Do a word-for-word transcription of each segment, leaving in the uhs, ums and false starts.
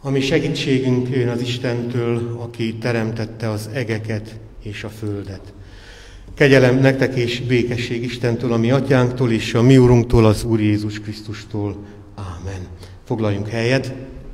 A mi segítségünk jön az Istentől, aki teremtette az egeket és a földet. Kegyelem nektek és békesség Istentől, a mi atyánktól és a mi Urunktól, az Úr Jézus Krisztustól. Ámen. Foglaljunk helyet.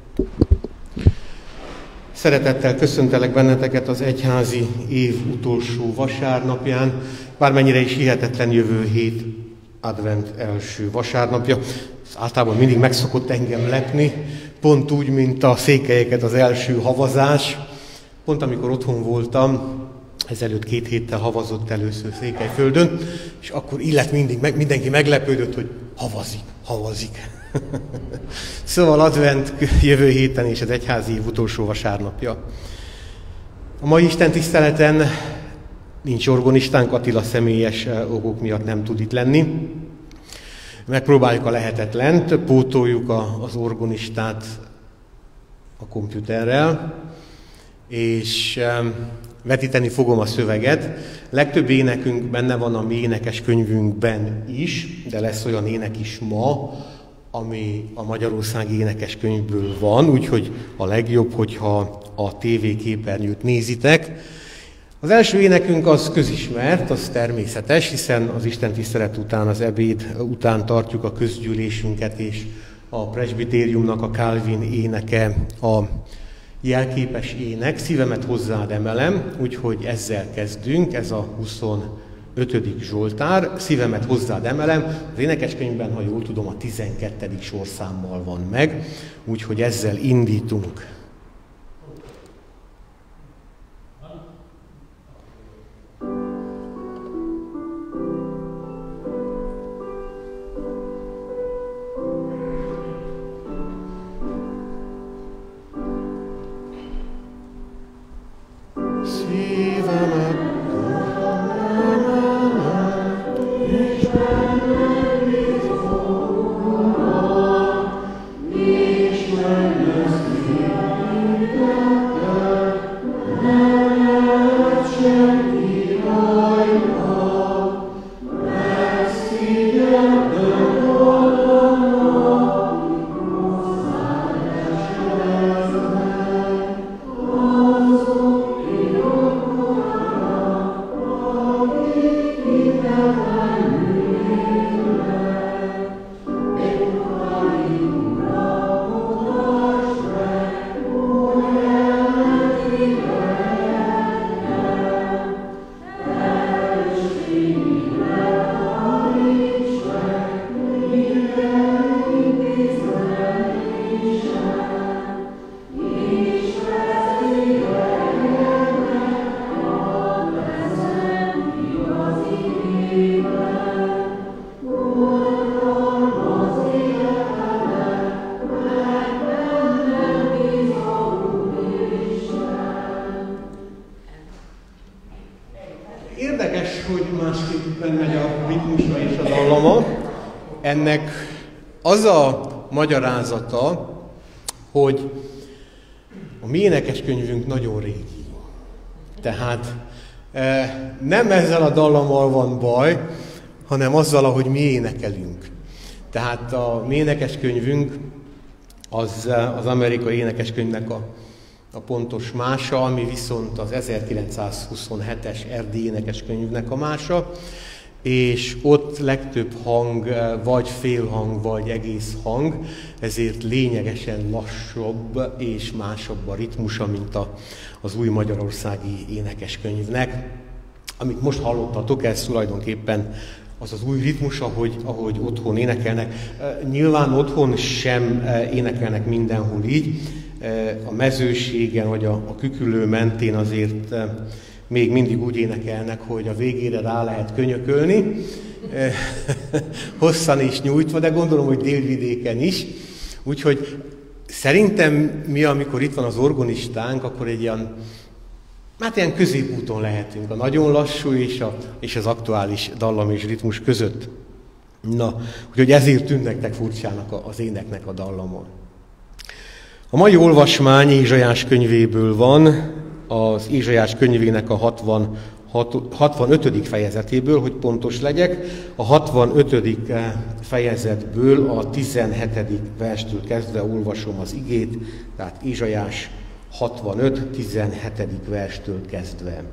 Szeretettel köszöntelek benneteket az egyházi év utolsó vasárnapján, bármennyire is hihetetlen, jövő hét advent első vasárnapja. Ez általában mindig meg szokott engem lepni, pont úgy, mint a székelyeket az első havazás. Pont amikor otthon voltam, ezelőtt két héttel havazott először Székelyföldön, és akkor illet mindig, meg, mindenki meglepődött, hogy havazik, havazik. Szóval advent jövő héten és az egyházi év utolsó vasárnapja. A mai Isten tiszteleten nincs orgonistánk, Attila személyes okok miatt nem tud itt lenni. Megpróbáljuk a lehetetlent, pótoljuk a, az orgonistát a komputerrel, és um, vetíteni fogom a szöveget. Legtöbb énekünk benne van a mi énekes könyvünkben is, de lesz olyan ének is ma, ami a Magyarországi énekes könyvből van, úgyhogy a legjobb, hogyha a tévéképernyőt nézitek. Az első énekünk az közismert, az természetes, hiszen az Isten tisztelet után, az ebéd után tartjuk a közgyűlésünket, és a presbitériumnak a Calvin éneke a jelképes ének. Szívemet hozzád emelem, úgyhogy ezzel kezdünk, ez a huszonötödik Zsoltár. Szívemet hozzád emelem, az énekeskönyvben, ha jól tudom, a tizenkettedik sorszámmal van meg, úgyhogy ezzel indítunk. Ennek az a magyarázata, hogy a mi énekeskönyvünk nagyon régi. Tehát nem ezzel a dallammal van baj, hanem azzal, ahogy mi énekelünk. Tehát a mi énekeskönyvünk az, az amerikai énekeskönyvnek a, a pontos mása, ami viszont az ezerkilencszázhuszonhetes erdélyi énekeskönyvnek a mása, és ott legtöbb hang, vagy félhang, vagy egész hang, ezért lényegesen lassabb és másabb a ritmusa, mint a, az új magyarországi énekeskönyvnek. Amit most hallottatok, ez tulajdonképpen az az új ritmus, ahogy, ahogy otthon énekelnek. Nyilván otthon sem énekelnek mindenhol így. A mezőségen, vagy a, a kükülő mentén azért még mindig úgy énekelnek, hogy a végére rá lehet könyökölni, hosszan is nyújtva, de gondolom, hogy délvidéken is. Úgyhogy szerintem mi, amikor itt van az orgonistánk, akkor egy ilyen, hát ilyen középúton lehetünk, a nagyon lassú és, a, és az aktuális dallam és ritmus között. Na, úgyhogy ezért tűnt nektek furcsának az éneknek a dallamon. A mai olvasmány Ézsaiás könyvéből van, az Ézsaiás könyvének a hatvanharmadik hatvanötödik fejezetéből, hogy pontos legyek, a hatvanötödik fejezetből a tizenhetedik verstől kezdve olvasom az igét, tehát Ézsaiás hatvanöt, tizenhetedik verstől kezdve.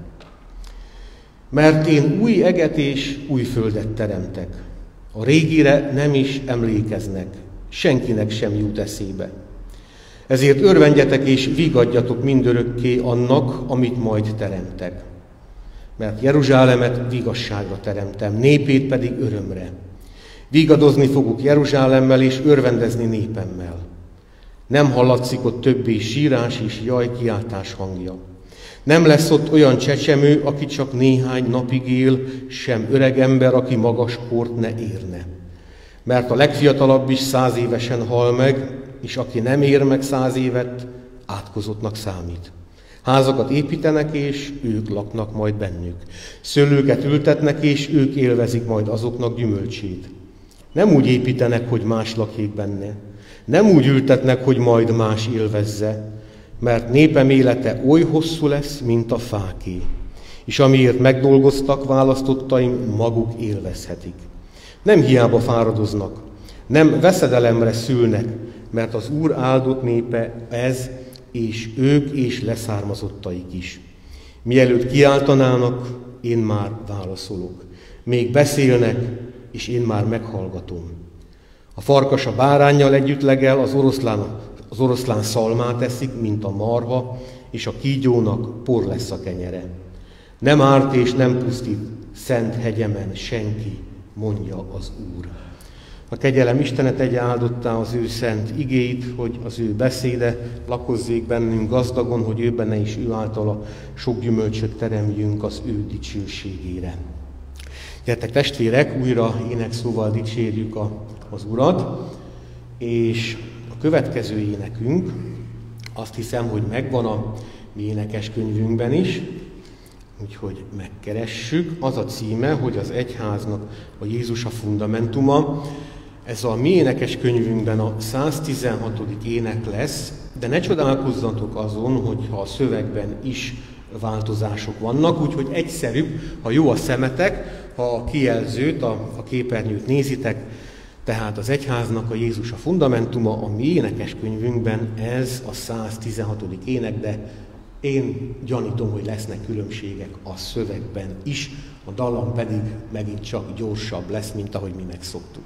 Mert én új eget és új földet teremtek. A régire nem is emlékeznek, senkinek sem jut eszébe. Ezért örvendjetek és vigadjatok mindörökké annak, amit majd teremtek. Mert Jeruzsálemet vigasságra teremtem, népét pedig örömre. Vigadozni fogok Jeruzsálemmel és örvendezni népemmel. Nem hallatszik ott többé sírás és jajkiáltás hangja. Nem lesz ott olyan csecsemő, aki csak néhány napig él, sem öreg ember, aki magas kort ne érne. Mert a legfiatalabb is száz évesen hal meg, és aki nem ér meg száz évet, átkozottnak számít. Házakat építenek, és ők laknak majd bennük. Szőlőket ültetnek, és ők élvezik majd azoknak gyümölcsét. Nem úgy építenek, hogy más lakjék benne. Nem úgy ültetnek, hogy majd más élvezze, mert népem élete oly hosszú lesz, mint a fáké, és amiért megdolgoztak választottaim, maguk élvezhetik. Nem hiába fáradoznak, nem veszedelemre szülnek, mert az Úr áldott népe ez, és ők és leszármazottaik is. Mielőtt kiáltanának, én már válaszolok. Még beszélnek, és én már meghallgatom. A farkas a báránnyal együtt legel, az oroszlán, az oroszlán szalmát eszik, mint a marha, és a kígyónak por lesz a kenyere. Nem árt és nem pusztít szent hegyemen senki, mondja az Úr. A kegyelem Istene tegye áldottá az ő szent igéit, hogy az ő beszéde lakozzék bennünk gazdagon, hogy ő benne is ő általa sok gyümölcsöt teremjünk az ő dicsőségére. Gyertek testvérek, újra énekszóval dicsérjük a, az Urat, és a következő énekünk, azt hiszem, hogy megvan a mi énekeskönyvünkben is, úgyhogy megkeressük. Az a címe, hogy az egyháznak a Jézus a fundamentuma. Ez a mi énekeskönyvünkben a száztizenhatodik ének lesz, de ne csodálkozzatok azon, hogyha a szövegben is változások vannak, úgyhogy egyszerűbb, ha jó a szemetek, ha a kijelzőt, a, a képernyőt nézitek, tehát az egyháznak a Jézus a fundamentuma, a mi énekeskönyvünkben ez a száztizenhatodik ének, de én gyanítom, hogy lesznek különbségek a szövegben is, a dallam pedig megint csak gyorsabb lesz, mint ahogy mi megszoktuk.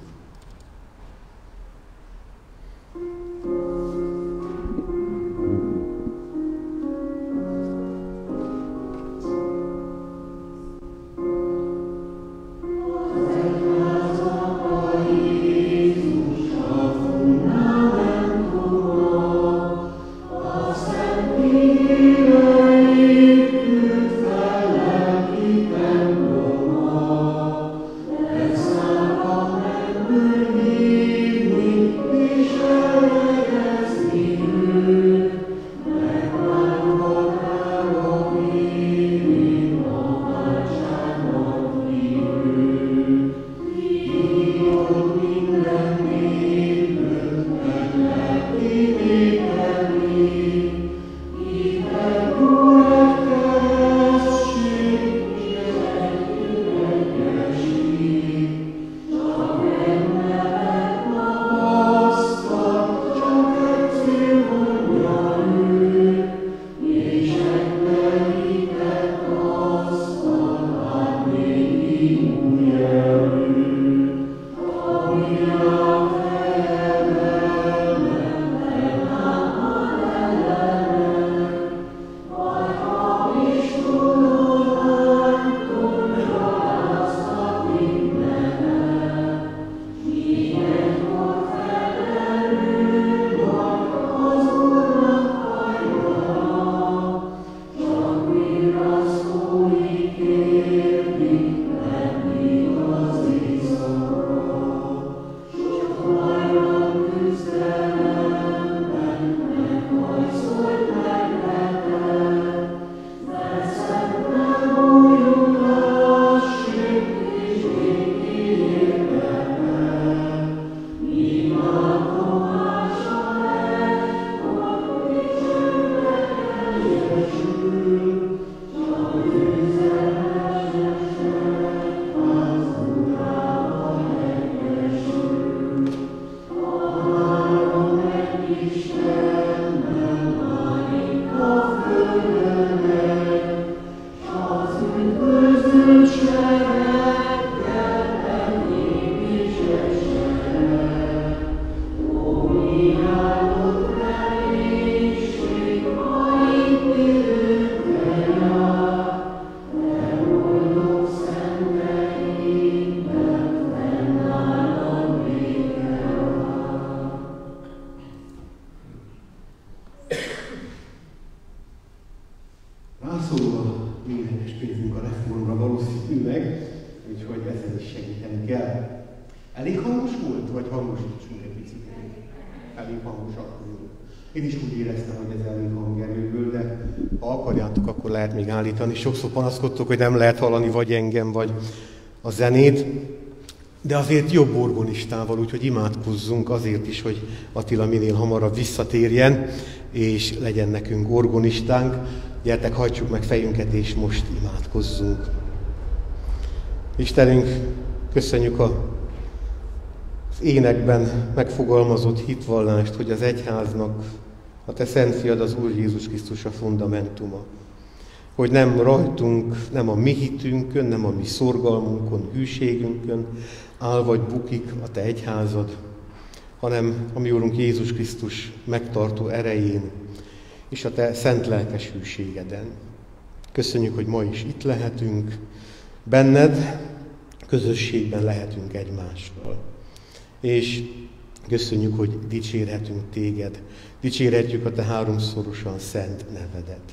Let's de elég hangos volt, vagy hangosítsunk egy picit? Elég hangosak. Én is úgy éreztem, hogy ez elég hangerőből, de ha akarjátok, akkor lehet még állítani. Sokszor panaszkodtok, hogy nem lehet hallani vagy engem, vagy a zenét, de azért jobb orgonistával, úgyhogy imádkozzunk azért is, hogy Attila minél hamarabb visszatérjen, és legyen nekünk orgonistánk. Gyertek, hajtsuk meg fejünket, és most imádkozzunk. Istenünk, köszönjük a az énekben megfogalmazott hitvallást, hogy az egyháznak a Te Szent Fiad, az Úr Jézus Krisztus a fundamentuma. Hogy nem rajtunk, nem a mi hitünkön, nem a mi szorgalmunkon, hűségünkön áll vagy bukik a Te egyházad, hanem a mi Úrunk Jézus Krisztus megtartó erején és a Te szent lelkes hűségeden. Köszönjük, hogy ma is itt lehetünk, benned közösségben lehetünk egymással. És köszönjük, hogy dicsérhetünk Téged, dicsérhetjük a Te háromszorosan szent nevedet.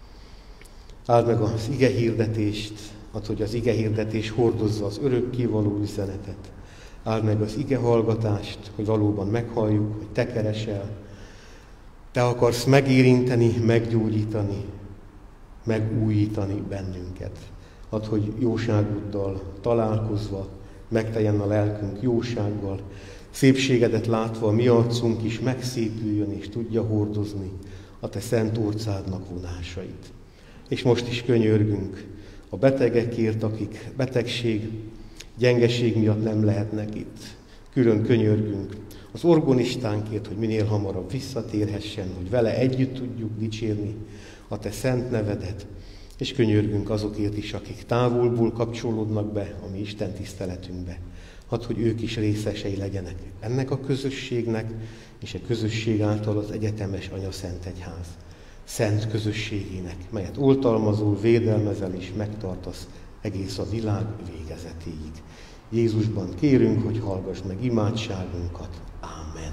Áld meg az ige hirdetést, add, hogy az ige hirdetés hordozza az örökkévaló üzenetet. Áld meg az ige hallgatást, hogy valóban meghalljuk, hogy Te keresel. Te akarsz megérinteni, meggyógyítani, megújítani bennünket. Add, hogy jóságoddal találkozva megteljen a lelkünk jósággal, szépségedet látva a mi arcunk is megszépüljön és tudja hordozni a Te szent orcádnak vonásait. És most is könyörgünk a betegekért, akik betegség, gyengeség miatt nem lehetnek itt. Külön könyörgünk az orgonistánkért, hogy minél hamarabb visszatérhessen, hogy vele együtt tudjuk dicsérni a Te szent nevedet, és könyörgünk azokért is, akik távolból kapcsolódnak be a mi Isten tiszteletünkbe. Hadd, hogy ők is részesei legyenek ennek a közösségnek, és a közösség által az egyetemes Anya Szent Egyház szent közösségének, melyet oltalmazol, védelmezel és megtartasz egész a világ végezetéig. Jézusban kérünk, hogy hallgass meg imádságunkat. Ámen.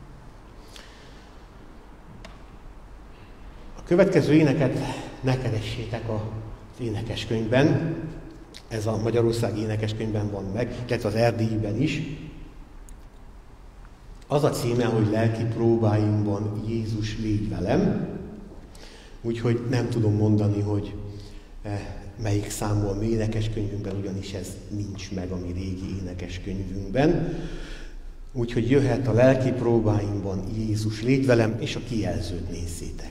A következő éneket ne keressétek az énekeskönyvben. Ez a Magyarország énekeskönyvben van meg, illetve az erdélyiben is. Az a címe, hogy lelki próbáimban Jézus légy velem. Úgyhogy nem tudom mondani, hogy melyik számú a mi énekeskönyvünkben, ugyanis ez nincs meg a mi régi énekeskönyvünkben. Úgyhogy jöhet a lelki próbáimban Jézus légy velem, és a kijelzőt nézzétek.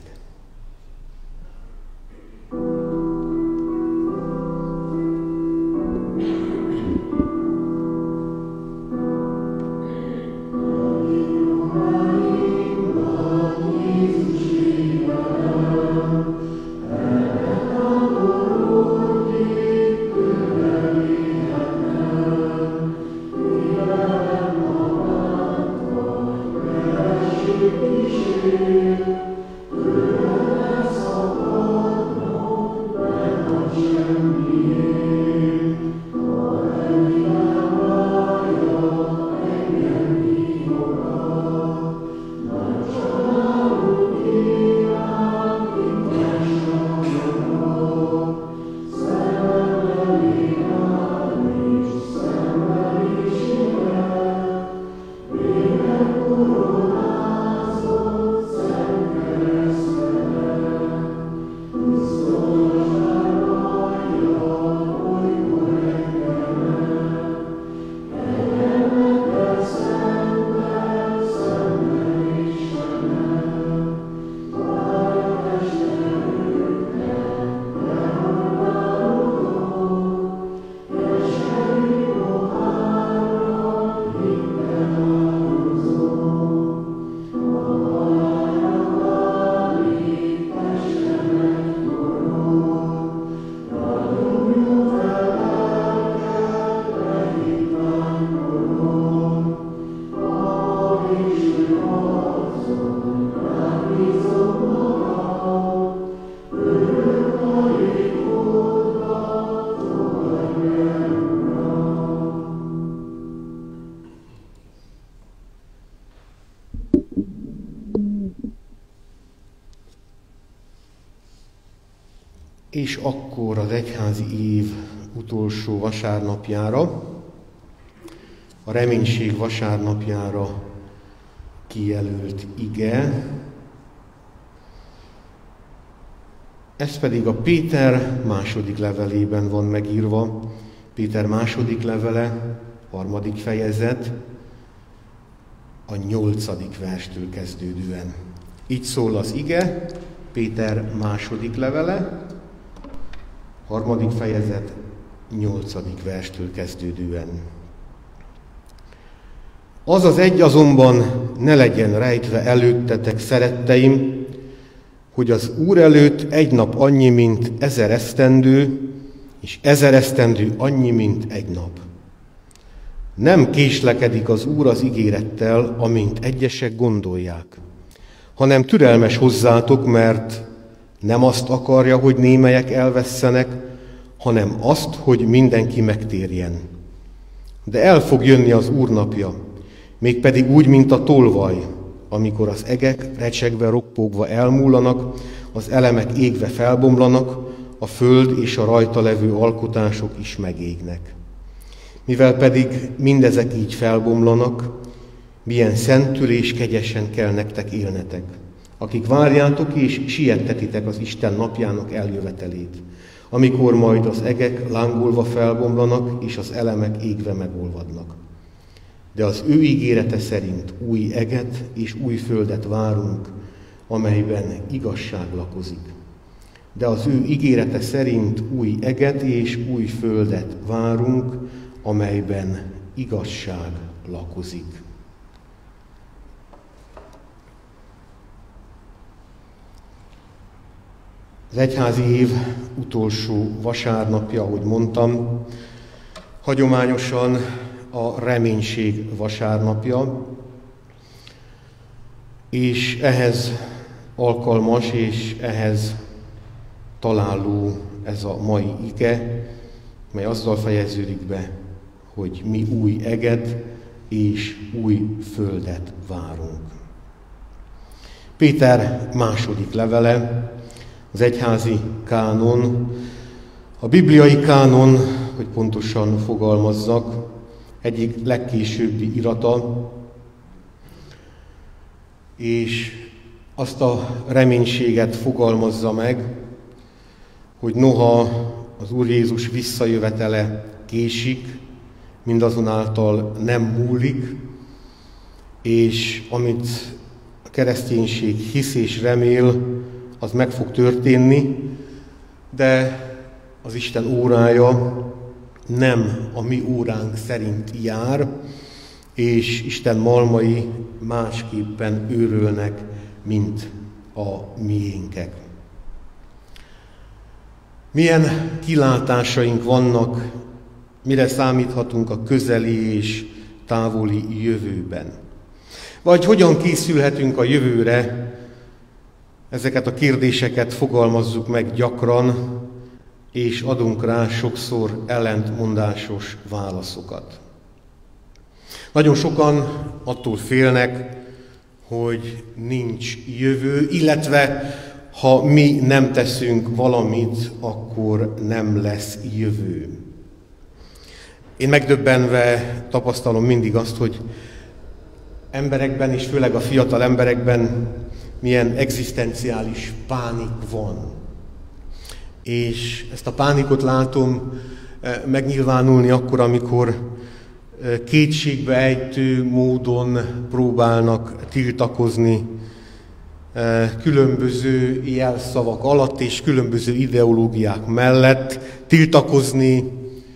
És akkor az egyházi év utolsó vasárnapjára a reménység vasárnapjára kijelölt ige. Ez pedig a Péter második levelében van megírva. Péter második levele, harmadik fejezet, a nyolcadik verstől kezdődően. Így szól az ige, Péter második levele, harmadik fejezet, nyolcadik verstől kezdődően. Az az egy azonban ne legyen rejtve előttetek, szeretteim, hogy az Úr előtt egy nap annyi, mint ezer esztendő, és ezer esztendő annyi, mint egy nap. Nem késlekedik az Úr az ígérettel, amint egyesek gondolják, hanem türelmes hozzátok, mert nem azt akarja, hogy némelyek elvesszenek, hanem azt, hogy mindenki megtérjen. De el fog jönni az Úr napja, mégpedig úgy, mint a tolvaj, amikor az egek recsegve, ropogva elmúlanak, az elemek égve felbomlanak, a föld és a rajta levő alkotások is megégnek. Mivel pedig mindezek így felbomlanak, milyen szentül és kegyesen kell nektek élnetek, akik várjátok és siettetitek az Isten napjának eljövetelét, amikor majd az egek lángolva felbomlanak, és az elemek égve megolvadnak. De az ő ígérete szerint új eget és új földet várunk, amelyben igazság lakozik. De az ő ígérete szerint új eget és új földet várunk, amelyben igazság lakozik. Az egyházi év utolsó vasárnapja, ahogy mondtam, hagyományosan a reménység vasárnapja, és ehhez alkalmas és ehhez találó ez a mai ige, mely azzal fejeződik be, hogy mi új eget és új földet várunk. Péter második levele, az egyházi kánon, a bibliai kánon, hogy pontosan fogalmazzak, egyik legkésőbbi irata, és azt a reménységet fogalmazza meg, hogy noha az Úr Jézus visszajövetele késik, mindazonáltal nem múlik, és amit a kereszténység hisz és remél, az meg fog történni, de az Isten órája nem a mi óránk szerint jár, és Isten malmai másképpen őrölnek, mint a miénkek. Milyen kilátásaink vannak, mire számíthatunk a közeli és távoli jövőben? Vagy hogyan készülhetünk a jövőre? Ezeket a kérdéseket fogalmazzuk meg gyakran, és adunk rá sokszor ellentmondásos válaszokat. Nagyon sokan attól félnek, hogy nincs jövő, illetve ha mi nem teszünk valamit, akkor nem lesz jövő. Én megdöbbenve tapasztalom mindig azt, hogy emberekben, és főleg a fiatal emberekben milyen egzisztenciális pánik van. És ezt a pánikot látom megnyilvánulni akkor, amikor kétségbe ejtő módon próbálnak tiltakozni különböző jelszavak alatt és különböző ideológiák mellett, tiltakozni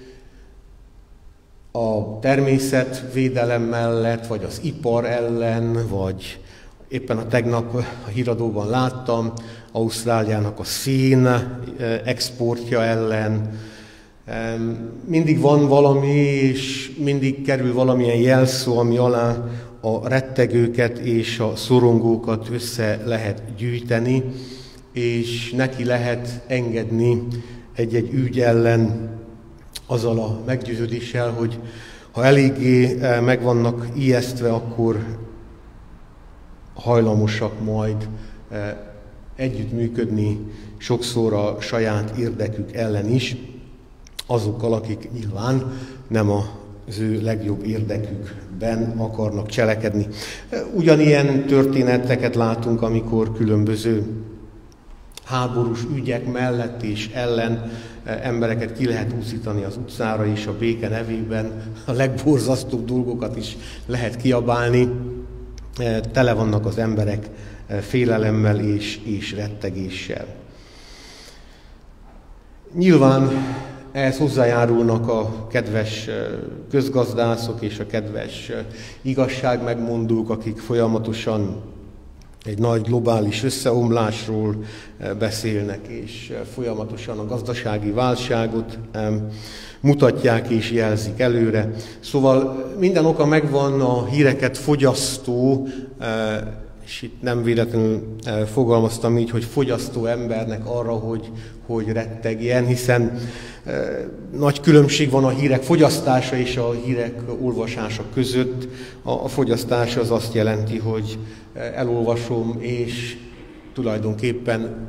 a természetvédelem mellett, vagy az ipar ellen, vagy éppen a tegnap a híradóban láttam, Ausztráliának a szén exportja ellen. Mindig van valami, és mindig kerül valamilyen jelszó, ami alá a rettegőket és a szorongókat össze lehet gyűjteni, és neki lehet engedni egy-egy ügy ellen azzal a meggyőződéssel, hogy ha eléggé meg vannak ijesztve, akkor hajlamosak majd együttműködni sokszor a saját érdekük ellen is, azokkal, akik nyilván nem a az ő legjobb érdekükben akarnak cselekedni. Ugyanilyen történeteket látunk, amikor különböző háborús ügyek mellett és ellen embereket ki lehet úszítani az utcára, és a béke nevében a legborzasztóbb dolgokat is lehet kiabálni. Tele vannak az emberek félelemmel és, és rettegéssel. Nyilván ehhez hozzájárulnak a kedves közgazdászok és a kedves igazságmegmondók, akik folyamatosan egy nagy globális összeomlásról beszélnek, és folyamatosan a gazdasági válságot mutatják és jelzik előre. Szóval minden oka megvan a híreket fogyasztó, és itt nem véletlenül fogalmaztam így, hogy fogyasztó embernek arra, hogy, hogy rettegjen, hiszen nagy különbség van a hírek fogyasztása és a hírek olvasása között. A fogyasztás az azt jelenti, hogy elolvasom, és tulajdonképpen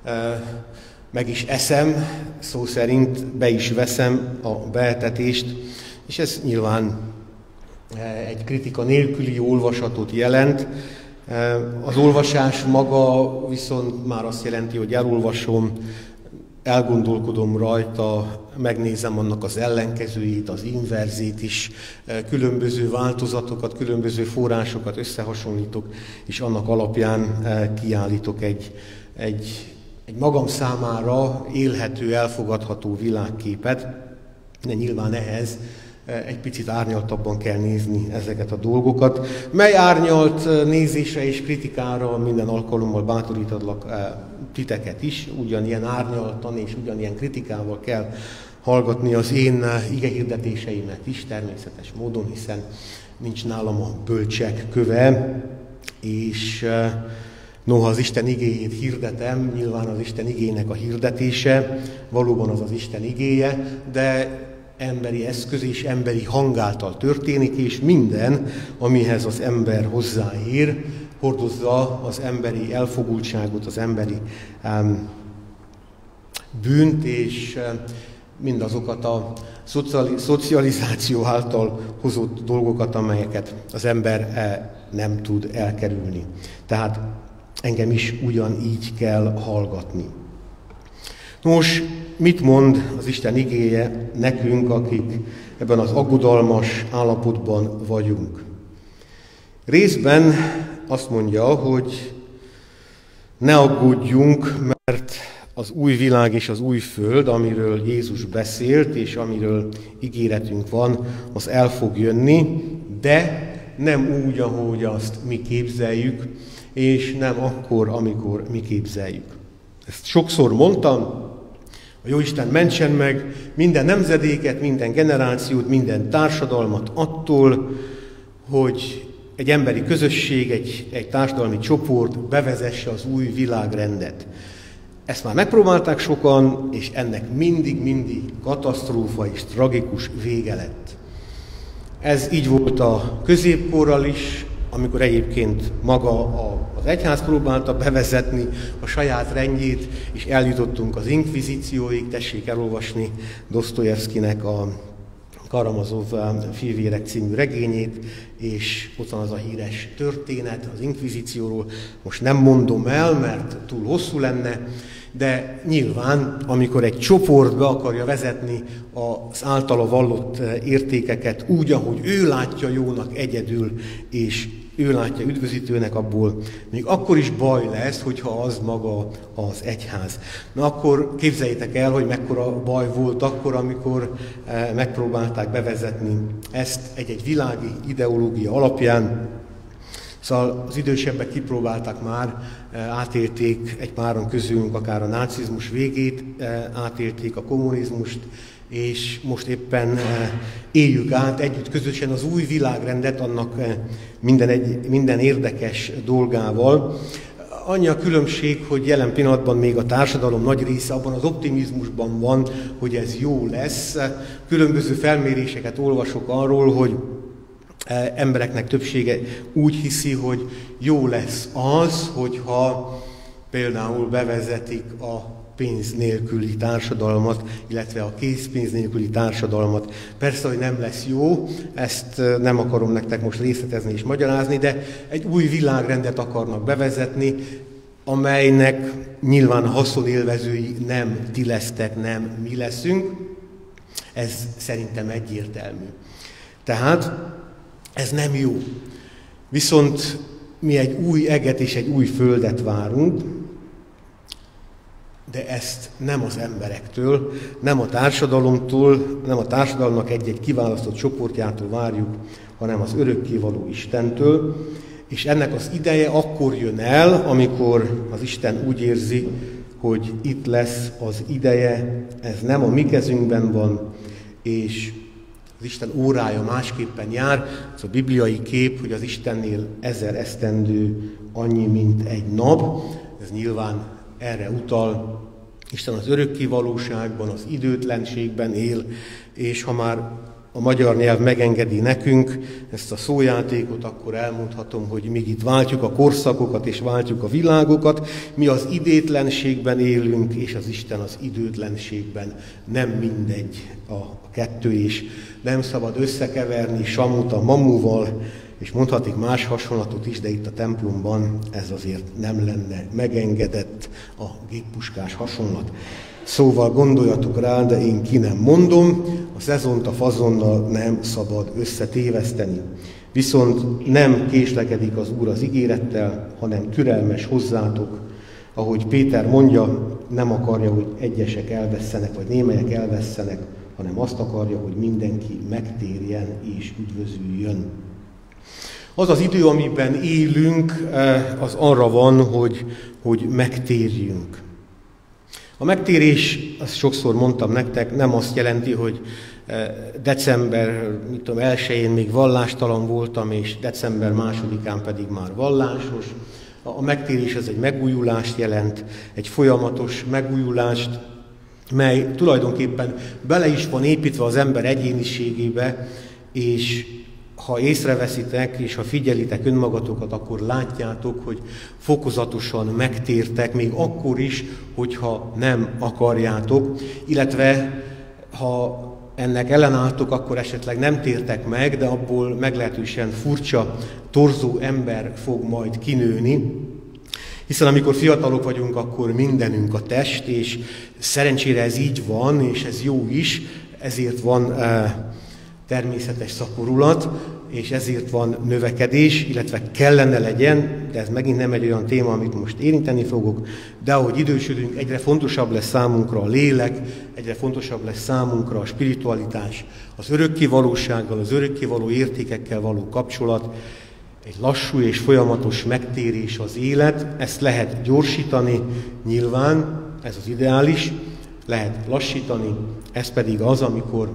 meg is eszem, szó szerint be is veszem a beetetést, és ez nyilván egy kritika nélküli olvasatot jelent. Az olvasás maga viszont már azt jelenti, hogy elolvasom, elgondolkodom rajta, megnézem annak az ellenkezőjét, az inverzét is, különböző változatokat, különböző forrásokat összehasonlítok, és annak alapján kiállítok egy, egy, egy magam számára élhető, elfogadható világképet, de nyilván ehhez egy picit árnyaltabban kell nézni ezeket a dolgokat, mely árnyalt nézésre és kritikára minden alkalommal bátorítatlak titeket is, ugyanilyen árnyaltan és ugyanilyen kritikával kell hallgatni az én igehirdetéseimet is, természetes módon, hiszen nincs nálam a bölcsek köve, és noha az Isten igéjét hirdetem, nyilván az Isten igének a hirdetése valóban az az Isten igéje, de emberi eszköz és emberi hang által történik, és minden, amihez az ember hozzáér, hordozza az emberi elfogultságot, az emberi um, bűnt, és um, mindazokat a szociali- szocializáció által hozott dolgokat, amelyeket az ember uh, nem tud elkerülni. Tehát engem is ugyanígy kell hallgatni. Nos, mit mond az Isten igéje nekünk, akik ebben az aggodalmas állapotban vagyunk? Részben azt mondja, hogy ne aggódjunk, mert az új világ és az új föld, amiről Jézus beszélt, és amiről ígéretünk van, az el fog jönni, de nem úgy, ahogy azt mi képzeljük, és nem akkor, amikor mi képzeljük. Ezt sokszor mondtam, a Jóisten mentsen meg minden nemzedéket, minden generációt, minden társadalmat attól, hogy egy emberi közösség, egy, egy társadalmi csoport bevezesse az új világrendet. Ezt már megpróbálták sokan, és ennek mindig-mindig katasztrófa és tragikus vége lett. Ez így volt a középkorral is, amikor egyébként maga az egyház próbálta bevezetni a saját rendjét, és eljutottunk az inkvizícióig, tessék elolvasni Dosztojevszkinek a Karamazov Fivérek című regényét, és ott van az a híres történet az inkvizícióról. Most nem mondom el, mert túl hosszú lenne, de nyilván, amikor egy csoport be akarja vezetni az általa vallott értékeket úgy, ahogy ő látja jónak egyedül, és ő látja üdvözítőnek, abból még akkor is baj lesz, hogyha az maga az egyház. Na akkor képzeljétek el, hogy mekkora baj volt akkor, amikor megpróbálták bevezetni ezt egy-egy világi ideológia alapján. Szóval az idősebbek kipróbálták már, átélték egy páran közülünk akár a nácizmus végét, átélték a kommunizmust, és most éppen éljük át együtt közösen az új világrendet, annak minden, egy, minden érdekes dolgával. Annyi a különbség, hogy jelen pillanatban még a társadalom nagy része abban az optimizmusban van, hogy ez jó lesz. Különböző felméréseket olvasok arról, hogy embereknek többsége úgy hiszi, hogy jó lesz az, hogyha például bevezetik a pénz nélküli társadalmat, illetve a készpénz nélküli társadalmat. Persze, hogy nem lesz jó, ezt nem akarom nektek most részletezni és magyarázni, de egy új világrendet akarnak bevezetni, amelynek nyilván haszonélvezői nem ti lesztek, nem mi leszünk. Ez szerintem egyértelmű. Tehát ez nem jó. Viszont mi egy új eget és egy új földet várunk, de ezt nem az emberektől, nem a társadalomtól, nem a társadalomnak egy-egy kiválasztott csoportjától várjuk, hanem az örökkévaló Istentől, és ennek az ideje akkor jön el, amikor az Isten úgy érzi, hogy itt lesz az ideje, ez nem a mi kezünkben van, és az Isten órája másképpen jár. Ez a bibliai kép, hogy az Istennél ezer esztendő annyi, mint egy nap. Ez nyilván erre utal. Isten az örökkévalóságban, az időtlenségben él, és ha már a magyar nyelv megengedi nekünk ezt a szójátékot, akkor elmondhatom, hogy míg itt váltjuk a korszakokat és váltjuk a világokat, mi az idétlenségben élünk, és az Isten az időtlenségben. Nem mindegy a kettő, és nem szabad összekeverni Samut a Mamuval, és mondhatik más hasonlatot is, de itt a templomban ez azért nem lenne megengedett, a géppuskás hasonlat. Szóval gondoljatok rá, de én ki nem mondom, a szezont a fazonnal nem szabad összetéveszteni. Viszont nem késlekedik az Úr az ígérettel, hanem türelmes hozzátok. Ahogy Péter mondja, nem akarja, hogy egyesek elvesszenek, vagy némelyek elvesszenek, hanem azt akarja, hogy mindenki megtérjen és üdvözüljön. Az az idő, amiben élünk, az arra van, hogy, hogy megtérjünk. A megtérés, azt sokszor mondtam nektek, nem azt jelenti, hogy december mit tudom, elsején még vallástalan voltam, és december másodikán pedig már vallásos. A megtérés az egy megújulást jelent, egy folyamatos megújulást, mely tulajdonképpen bele is van építve az ember egyéniségébe, és ha észreveszitek, és ha figyelitek önmagatokat, akkor látjátok, hogy fokozatosan megtértek, még akkor is, hogyha nem akarjátok, illetve ha ennek ellenálltok, akkor esetleg nem tértek meg, de abból meglehetősen furcsa, torzó ember fog majd kinőni. Hiszen amikor fiatalok vagyunk, akkor mindenünk a test, és szerencsére ez így van, és ez jó is, ezért van eh, természetes szaporulat, és ezért van növekedés, illetve kellene legyen, de ez megint nem egy olyan téma, amit most érinteni fogok, de ahogy idősödünk, egyre fontosabb lesz számunkra a lélek, egyre fontosabb lesz számunkra a spiritualitás, az örökkévalósággal, az örökkévaló értékekkel való kapcsolat, egy lassú és folyamatos megtérés az élet, ezt lehet gyorsítani, nyilván, ez az ideális, lehet lassítani, ez pedig az, amikor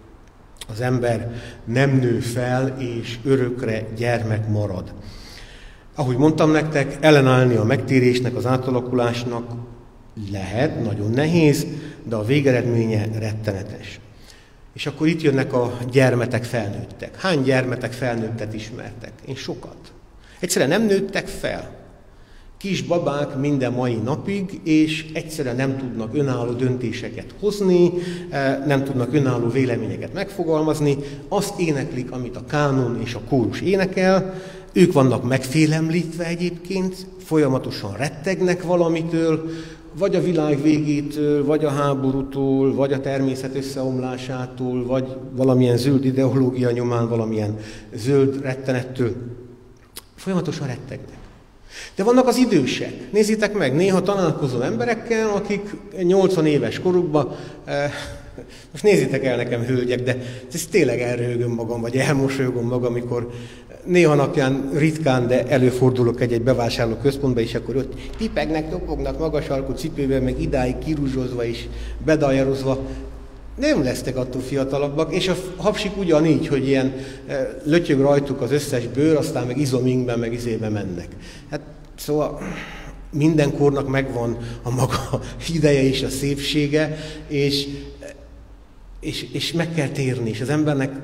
az ember nem nő fel, és örökre gyermek marad. Ahogy mondtam nektek, ellenállni a megtérésnek, az átalakulásnak lehet, nagyon nehéz, de a végeredménye rettenetes. És akkor itt jönnek a gyermetek, felnőttek. Hány gyermetek, felnőttet ismertek? Én sokat. Egyszerűen nem nőttek fel. Kis babák minden mai napig, és egyszerűen nem tudnak önálló döntéseket hozni, nem tudnak önálló véleményeket megfogalmazni, azt éneklik, amit a kánon és a kórus énekel, ők vannak megfélemlítve egyébként, folyamatosan rettegnek valamitől, vagy a világ végétől, vagy a háborútól, vagy a természet összeomlásától, vagy valamilyen zöld ideológia nyomán, valamilyen zöld rettenettől. Folyamatosan rettegnek. De vannak az idősek. Nézzétek meg, néha találkozom emberekkel, akik nyolcvan éves korukban, eh, most nézzétek el nekem, hölgyek, de ez tényleg elröhögöm magam, vagy elmosolyogom magam, amikor néha napján ritkán, de előfordulok egy-egy bevásárló központba, és akkor ott tipegnek, topognak magas alkú cipőben, meg idáig kirúzsozva és bedajarozva. Nem lesztek attól fiatalabbak, és a hapsik ugyanígy, hogy ilyen lötyög rajtuk az összes bőr, aztán meg izominkben, meg izébe mennek. Hát szóval minden kornak megvan a maga ideje és a szépsége, és, és, és meg kell térni, és az embernek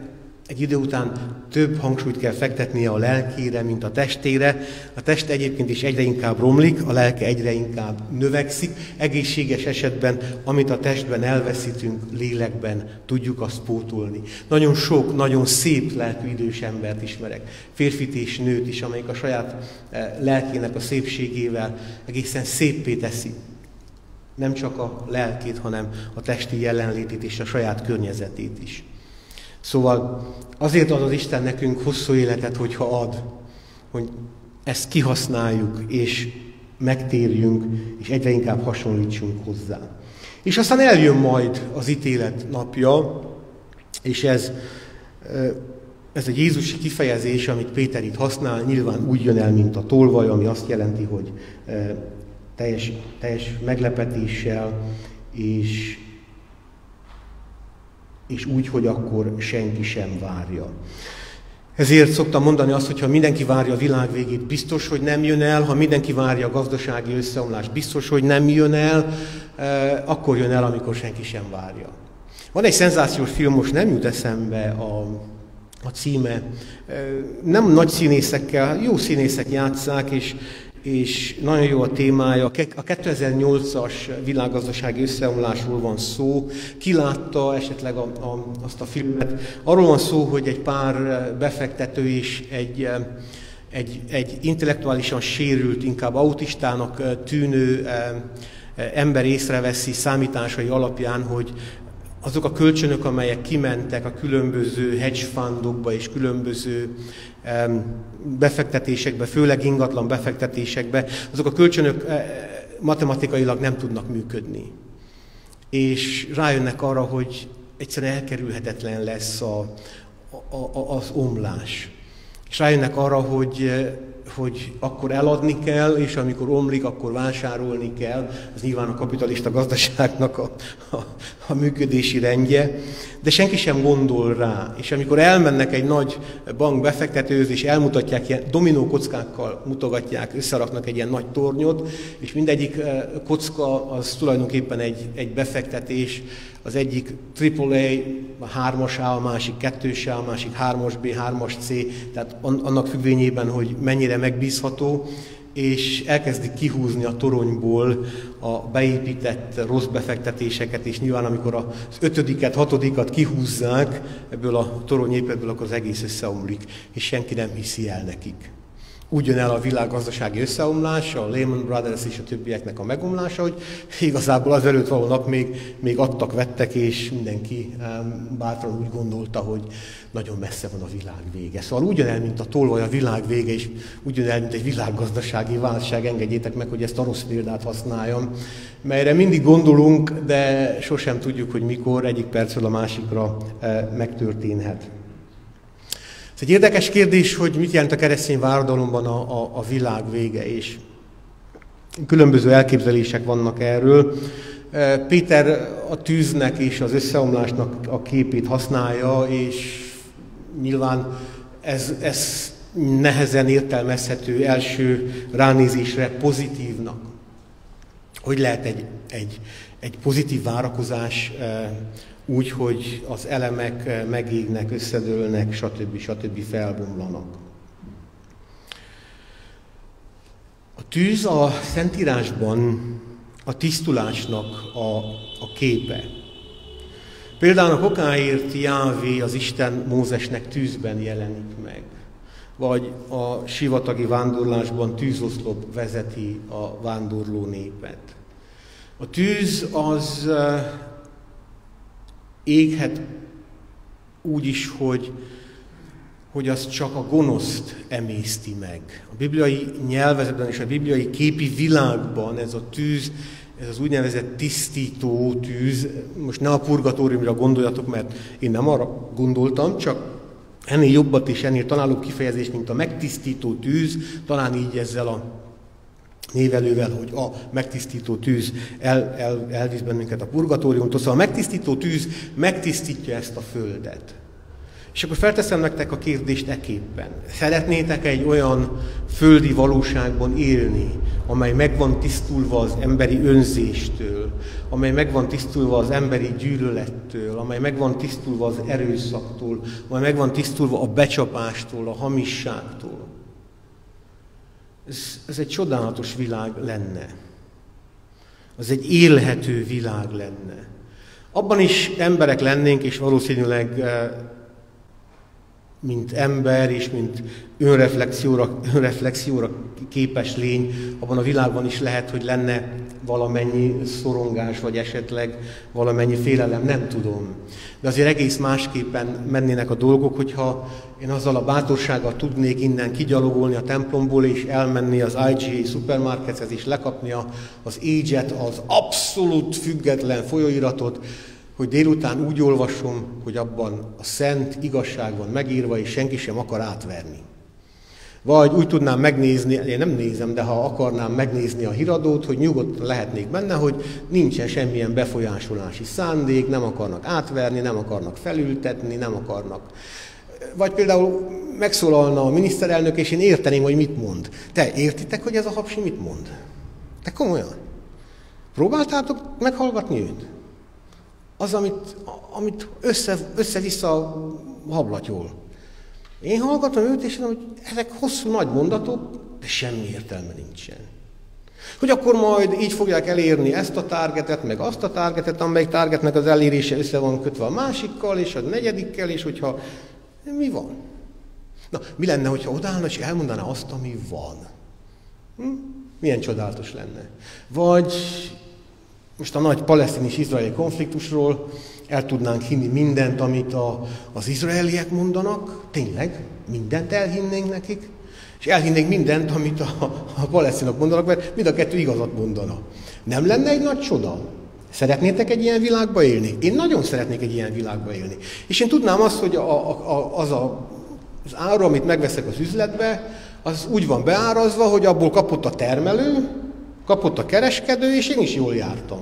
egy idő után több hangsúlyt kell fektetnie a lelkére, mint a testére. A test egyébként is egyre inkább romlik, a lelke egyre inkább növekszik. Egészséges esetben, amit a testben elveszítünk, lélekben tudjuk azt pótolni. Nagyon sok, nagyon szép lelkű idős embert ismerek, férfit és nőt is, amelyik a saját lelkének a szépségével egészen széppé teszi. Nem csak a lelkét, hanem a testi jelenlétét és a saját környezetét is. Szóval azért ad az Isten nekünk hosszú életet, hogyha ad, hogy ezt kihasználjuk, és megtérjünk, és egyre inkább hasonlítsunk hozzá. És aztán eljön majd az ítélet napja, és ez, ez egy jézusi kifejezés, amit Péter itt használ, nyilván úgy jön el, mint a tolvaj, ami azt jelenti, hogy teljes, teljes meglepetéssel, és és úgy, hogy akkor senki sem várja. Ezért szoktam mondani azt, hogy ha mindenki várja a világ végét, biztos, hogy nem jön el, ha mindenki várja a gazdasági összeomlást, biztos, hogy nem jön el, akkor jön el, amikor senki sem várja. Van egy szenzációs film, most nem jut eszembe a, a címe, nem nagy színészekkel, jó színészek játsszák, és és nagyon jó a témája. A kétezer-nyolcas világgazdasági összeomlásról van szó. Ki látta esetleg a, a, azt a filmet? Arról van szó, hogy egy pár befektető és egy, egy, egy intellektuálisan sérült, inkább autistának tűnő ember észreveszi számításai alapján, hogy azok a kölcsönök, amelyek kimentek a különböző hedge fundokba és különböző befektetésekbe, főleg ingatlan befektetésekbe, azok a kölcsönök matematikailag nem tudnak működni. És rájönnek arra, hogy egyszerűen elkerülhetetlen lesz a, a, a, az omlás. És rájönnek arra, hogy, hogy akkor eladni kell, és amikor omlik, akkor vásárolni kell. Ez nyilván a kapitalista gazdaságnak a, a, a működési rendje, de senki sem gondol rá. És amikor elmennek egy nagy bank befektetőhöz, és elmutatják, ilyen dominókockákkal mutogatják, összeraknak egy ilyen nagy tornyot, és mindegyik kocka az tulajdonképpen egy, egy befektetés, az egyik triple A, hármas A, a másik kettős A, a másik hármas B, hármas C, tehát annak függvényében, hogy mennyire megbízható, és elkezdik kihúzni a toronyból a beépített rossz befektetéseket, és nyilván amikor az ötödiket, hatodikat kihúzzák ebből a toronyépetből, akkor az egész összeomlik, és senki nem hiszi el nekik. Úgy jön el a világgazdasági összeomlás, a Lehman Brothers és a többieknek a megomlása, hogy igazából az előtt való nap még, még adtak, vettek, és mindenki bátran úgy gondolta, hogy nagyon messze van a világ vége. Szóval úgy jön el, mint a tolvaj a világ vége, és úgy jön el, mint egy világgazdasági válság. Engedjétek meg, hogy ezt a rossz példát használjam, melyre mindig gondolunk, de sosem tudjuk, hogy mikor, egyik percről a másikra megtörténhet. Ez egy érdekes kérdés, hogy mit jelent a keresztény váradalomban a, a, a világ vége, és különböző elképzelések vannak erről. Péter a tűznek és az összeomlásnak a képét használja, és nyilván ez, ez nehezen értelmezhető első ránézésre pozitívnak. Hogy lehet egy, egy, egy pozitív várakozás úgy, hogy az elemek megégnek, összedőlnek, stb. stb. Felbomlanak. A tűz a Szentírásban a tisztulásnak a, a képe. Például a kokáért Jávé, az Isten Mózesnek tűzben jelenik meg. Vagy a sivatagi vándorlásban tűzoszlop vezeti a vándorló népet. A tűz az éghet úgy is, hogy, hogy az csak a gonoszt emészti meg. A bibliai nyelvezetben és a bibliai képi világban ez a tűz, ez az úgynevezett tisztító tűz, most ne a purgatóriumra gondoljatok, mert én nem arra gondoltam, csak ennél jobbat és ennél találóbb kifejezés, mint a megtisztító tűz, talán így ezzel a névelővel, hogy a megtisztító tűz el, el, elvisz bennünket a purgatóriumtól. Szóval a megtisztító tűz megtisztítja ezt a földet. És akkor felteszem nektek a kérdést eképpen. Szeretnétek egy olyan földi valóságban élni, amely meg van tisztulva az emberi önzéstől, amely meg van tisztulva az emberi gyűlölettől, amely meg van tisztulva az erőszaktól, amely meg van tisztulva a becsapástól, a hamisságtól. Ez, ez egy csodálatos világ lenne. Az egy élhető világ lenne. Abban is emberek lennénk, és valószínűleg mint ember és mint önreflexióra, önreflexióra képes lény, abban a világban is lehet, hogy lenne valamennyi szorongás, vagy esetleg valamennyi félelem, nem tudom. De azért egész másképpen mennének a dolgok, hogyha én azzal a bátorsággal tudnék innen kigyalogolni a templomból, és elmenni az i gé á Supermarkethez, és lekapni az Age-et, az abszolút független folyóiratot, hogy délután úgy olvasom, hogy abban a szent igazság van megírva, és senki sem akar átverni. Vagy úgy tudnám megnézni, én nem nézem, de ha akarnám megnézni a híradót, hogy nyugodtan lehetnék benne, hogy nincsen semmilyen befolyásolási szándék, nem akarnak átverni, nem akarnak felültetni, nem akarnak. Vagy például megszólalna a miniszterelnök, és én érteném, hogy mit mond. Te értitek, hogy ez a hapsi mit mond? Te komolyan? Próbáltátok meghallgatni őt? Az, amit, amit össze, össze-vissza hablatyol. Én hallgatom őt, és mondom, hogy ezek hosszú nagy mondatok, de semmi értelme nincsen. Hogy akkor majd így fogják elérni ezt a targetet, meg azt a targetet, amelyik targetnek az elérése össze van kötve a másikkal, és a negyedikkel, és hogyha... Mi van? Na, mi lenne, hogyha odállna, és elmondaná azt, ami van? Hm? Milyen csodálatos lenne. Vagy... Most a nagy palesztin és izraeli konfliktusról el tudnánk hinni mindent, amit a, az izraeliek mondanak, tényleg, mindent elhinnénk nekik, és elhinnénk mindent, amit a, a palesztinok mondanak, mert mind a kettő igazat mondana. Nem lenne egy nagy csoda? Szeretnétek egy ilyen világba élni? Én nagyon szeretnék egy ilyen világba élni. És én tudnám azt, hogy a, a, az a, az áru, amit megveszek az üzletbe, az úgy van beárazva, hogy abból kapott a termelő, kapott a kereskedő, és én is jól jártam.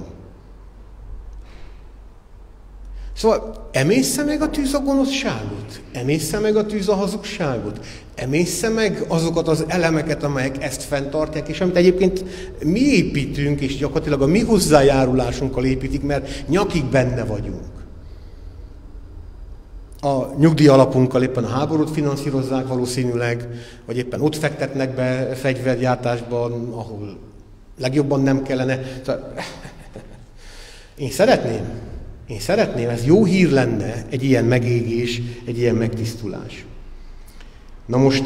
Szóval emészze meg a tűz a gonoszságot? Emészze meg a tűz a hazugságot? Emészze meg azokat az elemeket, amelyek ezt fenntartják, és amit egyébként mi építünk, és gyakorlatilag a mi hozzájárulásunkkal építik, mert nyakig benne vagyunk. A nyugdíjalapunkkal éppen a háborút finanszírozzák valószínűleg, vagy éppen ott fektetnek be fegyvergyártásban, ahol legjobban nem kellene. Szóval, én szeretném, én szeretném, ez jó hír lenne, egy ilyen megégés, egy ilyen megtisztulás. Na most,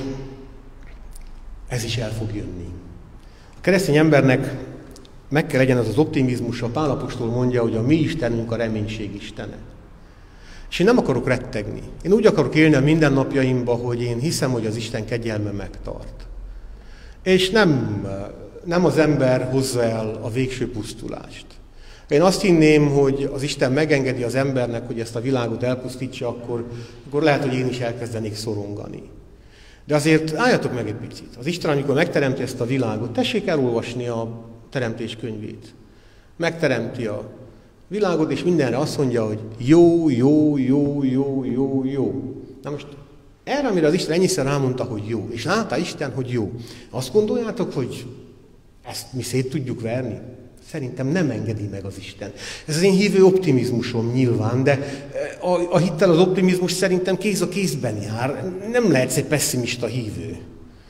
ez is el fog jönni. A keresztény embernek meg kell legyen az az optimizmus, a Pál apostol mondja, hogy a mi Istenünk a reménység Istene. És én nem akarok rettegni. Én úgy akarok élni a mindennapjaimba, hogy én hiszem, hogy az Isten kegyelme megtart. És nem, nem az ember hozza el a végső pusztulást. Én azt hinném, hogy az Isten megengedi az embernek, hogy ezt a világot elpusztítsa, akkor, akkor lehet, hogy én is elkezdenék szorongani. De azért álljatok meg egy picit. Az Isten, amikor megteremti ezt a világot, tessék elolvasni a teremtés könyvét. Megteremti a világot, és mindenre azt mondja, hogy jó, jó, jó, jó, jó, jó. Na most erre, amire az Isten ennyiszer rámondta, hogy jó, és látta Isten, hogy jó. Azt gondoljátok, hogy ezt mi szét tudjuk verni? Szerintem nem engedi meg az Isten. Ez az én hívő optimizmusom nyilván, de a, a hittel az optimizmus szerintem kéz a kézben jár. Nem lehetsz egy pesszimista hívő.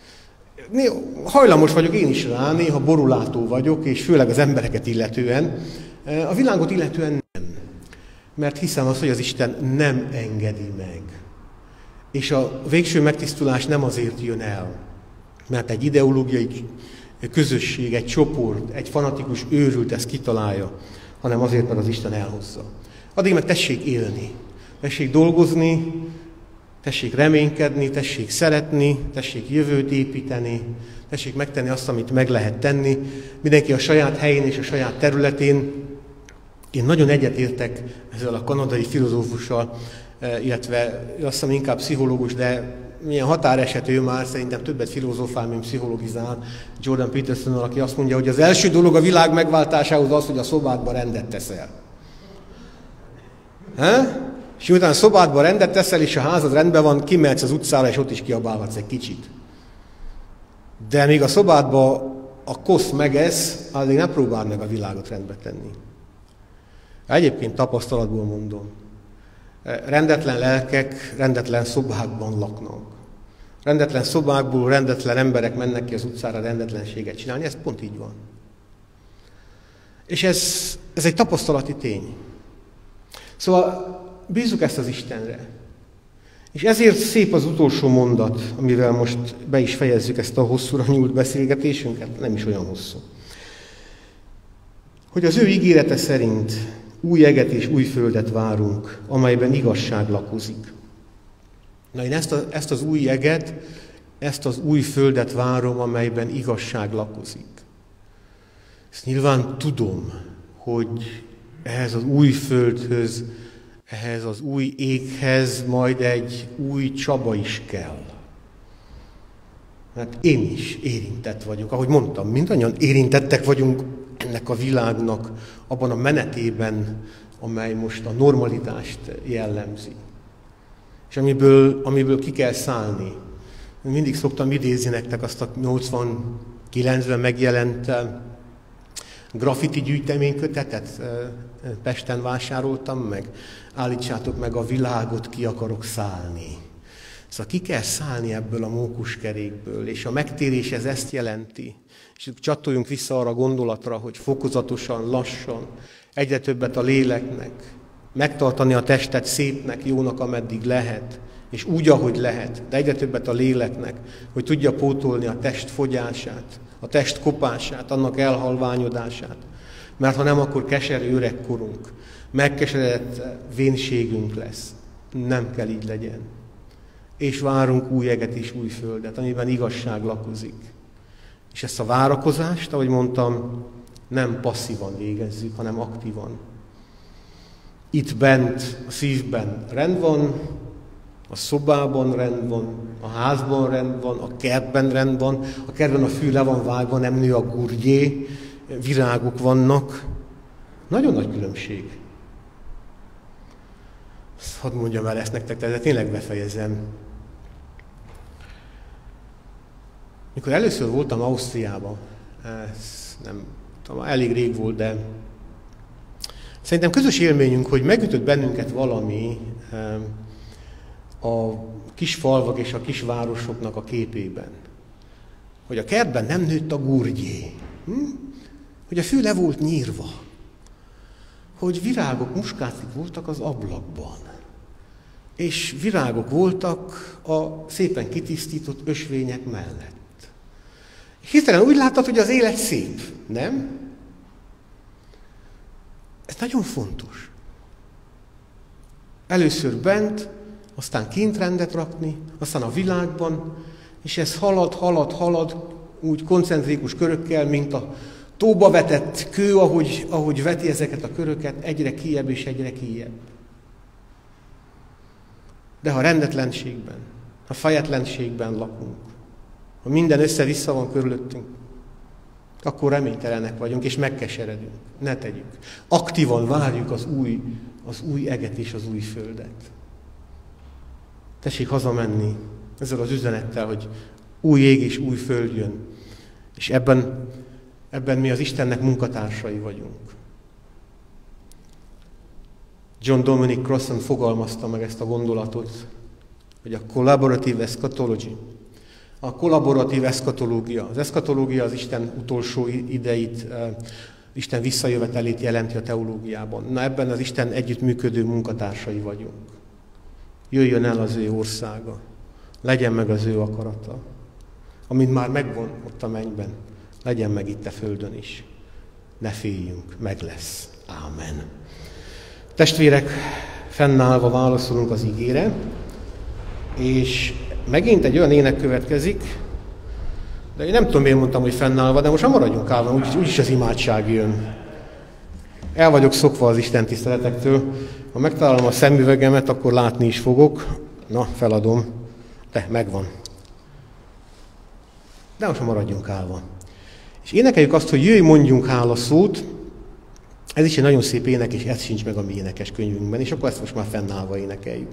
Hajlamos vagyok én is rá, néha borulátó vagyok, és főleg az embereket illetően. A világot illetően nem. Mert hiszem azt, hogy az Isten nem engedi meg. És a végső megtisztulás nem azért jön el, mert egy ideológiai közösség, egy csoport, egy fanatikus őrült ezt kitalálja, hanem azért, mert az Isten elhozza. Addig meg tessék élni, tessék dolgozni, tessék reménykedni, tessék szeretni, tessék jövőt építeni, tessék megtenni azt, amit meg lehet tenni. Mindenki a saját helyén és a saját területén. Én nagyon egyetértek ezzel a kanadai filozófussal, illetve azt hiszem inkább pszichológus, de milyen határeset ő már, szerintem többet filozofál, mint pszichologizál, Jordan Peterson, aki azt mondja, hogy az első dolog a világ megváltásához az, hogy a szobádban rendet teszel. He? És miután a szobádban rendet teszel, és a házad rendben van, kimehetsz az utcára, és ott is kiabálhatsz egy kicsit. De míg a szobádban a kosz megesz, addig ne próbáld meg a világot rendbe tenni. Egyébként tapasztalatból mondom. Rendetlen lelkek rendetlen szobákban laknak. Rendetlen szobákból rendetlen emberek mennek ki az utcára rendetlenséget csinálni, ez pont így van. És ez, ez egy tapasztalati tény. Szóval bízzuk ezt az Istenre. És ezért szép az utolsó mondat, amivel most be is fejezzük ezt a hosszúra nyúlt beszélgetésünket, nem is olyan hosszú. Hogy az ő ígérete szerint új eget és új földet várunk, amelyben igazság lakozik. Na én ezt, a, ezt az új eget, ezt az új földet várom, amelyben igazság lakozik. Ezt nyilván tudom, hogy ehhez az új földhöz, ehhez az új éghez majd egy új Csaba is kell. Mert én is érintett vagyok, ahogy mondtam, mindannyian érintettek vagyunk ennek a világnak abban a menetében, amely most a normalitást jellemzi. És amiből, amiből ki kell szállni. Mindig szoktam idézni nektek azt a nyolcvankilencben megjelent graffiti gyűjteménykötetet, Pesten vásároltam meg. Állítsátok meg a világot, ki akarok szállni. Szóval ki kell szállni ebből a mókuskerékből, és a megtérés ez ezt jelenti. És csatoljunk vissza arra a gondolatra, hogy fokozatosan, lassan, egyre többet a léleknek, megtartani a testet szépnek, jónak, ameddig lehet, és úgy, ahogy lehet, de egyre többet a léleknek, hogy tudja pótolni a test fogyását, a test kopását, annak elhalványodását. Mert ha nem, akkor keserű öregkorunk, megkeseredett vénségünk lesz. Nem kell így legyen. És várunk új eget és új földet, amiben igazság lakozik. És ezt a várakozást, ahogy mondtam, nem passzívan végezzük, hanem aktívan. Itt bent, a szívben rend van, a szobában rend van, a házban rend van, a kertben rend van, a kertben a fű le van vágva, nem nő a gurgyé, virágok vannak. Nagyon nagy különbség. Ezt hadd mondjam el ezt nektek, de tényleg befejezem. Mikor először voltam Ausztriában, ez nem tudom, elég rég volt, de szerintem közös élményünk, hogy megütött bennünket valami a kis falvak és a kis városoknak a képében. Hogy a kertben nem nőtt a gurgyé. Hm? Hogy a fű le volt nyírva. Hogy virágok, muskátik voltak az ablakban. És virágok voltak a szépen kitisztított ösvények mellett. Hirtelen úgy láttad, hogy az élet szép, nem? Ez nagyon fontos. Először bent, aztán kint rendet rakni, aztán a világban, és ez halad, halad, halad, úgy koncentrikus körökkel, mint a tóba vetett kő, ahogy, ahogy veti ezeket a köröket, egyre kijebb és egyre kijebb. De ha rendetlenségben, ha fejetlenségben lakunk, ha minden össze-vissza van körülöttünk, akkor reménytelenek vagyunk, és megkeseredünk. Ne tegyük. Aktívan várjuk az új, az új eget és az új földet. Tessék hazamenni ezzel az üzenettel, hogy új ég és új föld jön. És ebben, ebben mi az Istennek munkatársai vagyunk. John Dominic Crossan fogalmazta meg ezt a gondolatot, hogy a collaborative eschatology, a kollaboratív eszkatológia. Az eszkatológia az Isten utolsó ideit, Isten visszajövetelét jelenti a teológiában. Na ebben az Isten együttműködő munkatársai vagyunk. Jöjjön el az ő országa, legyen meg az ő akarata. Amint már megvan ott a mennyben, legyen meg itt a földön is. Ne féljünk, meg lesz. Ámen. Testvérek, fennállva válaszolunk az igére, és megint egy olyan ének következik, de én nem tudom, miért mondtam, hogy fennállva, de most már maradjunk állva, úgyis, úgyis az imádság jön. El vagyok szokva az Isten tiszteletektől. Ha megtalálom a szemüvegemet, akkor látni is fogok. Na, feladom. De, megvan. De most már maradjunk állva. És énekeljük azt, hogy jöjj, mondjunk hálaszót. Ez is egy nagyon szép ének, és ez sincs meg a mi énekes könyvünkben, és akkor ezt most már fennállva énekeljük.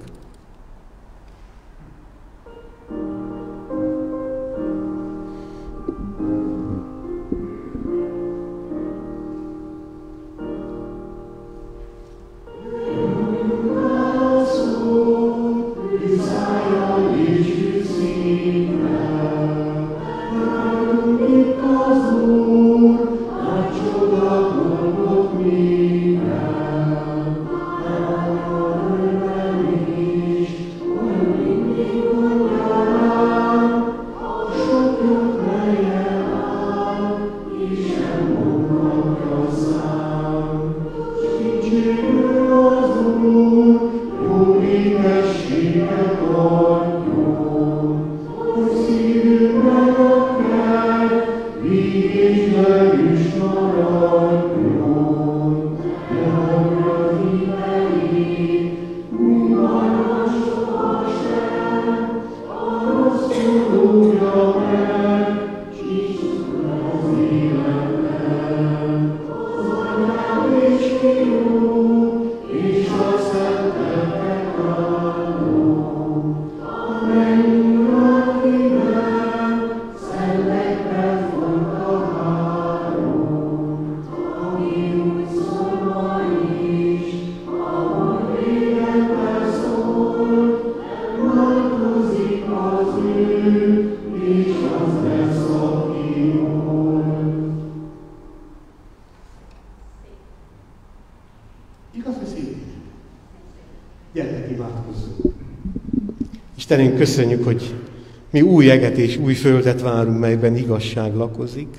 Istenünk, köszönjük, hogy mi új eget és új földet várunk, melyben igazság lakozik.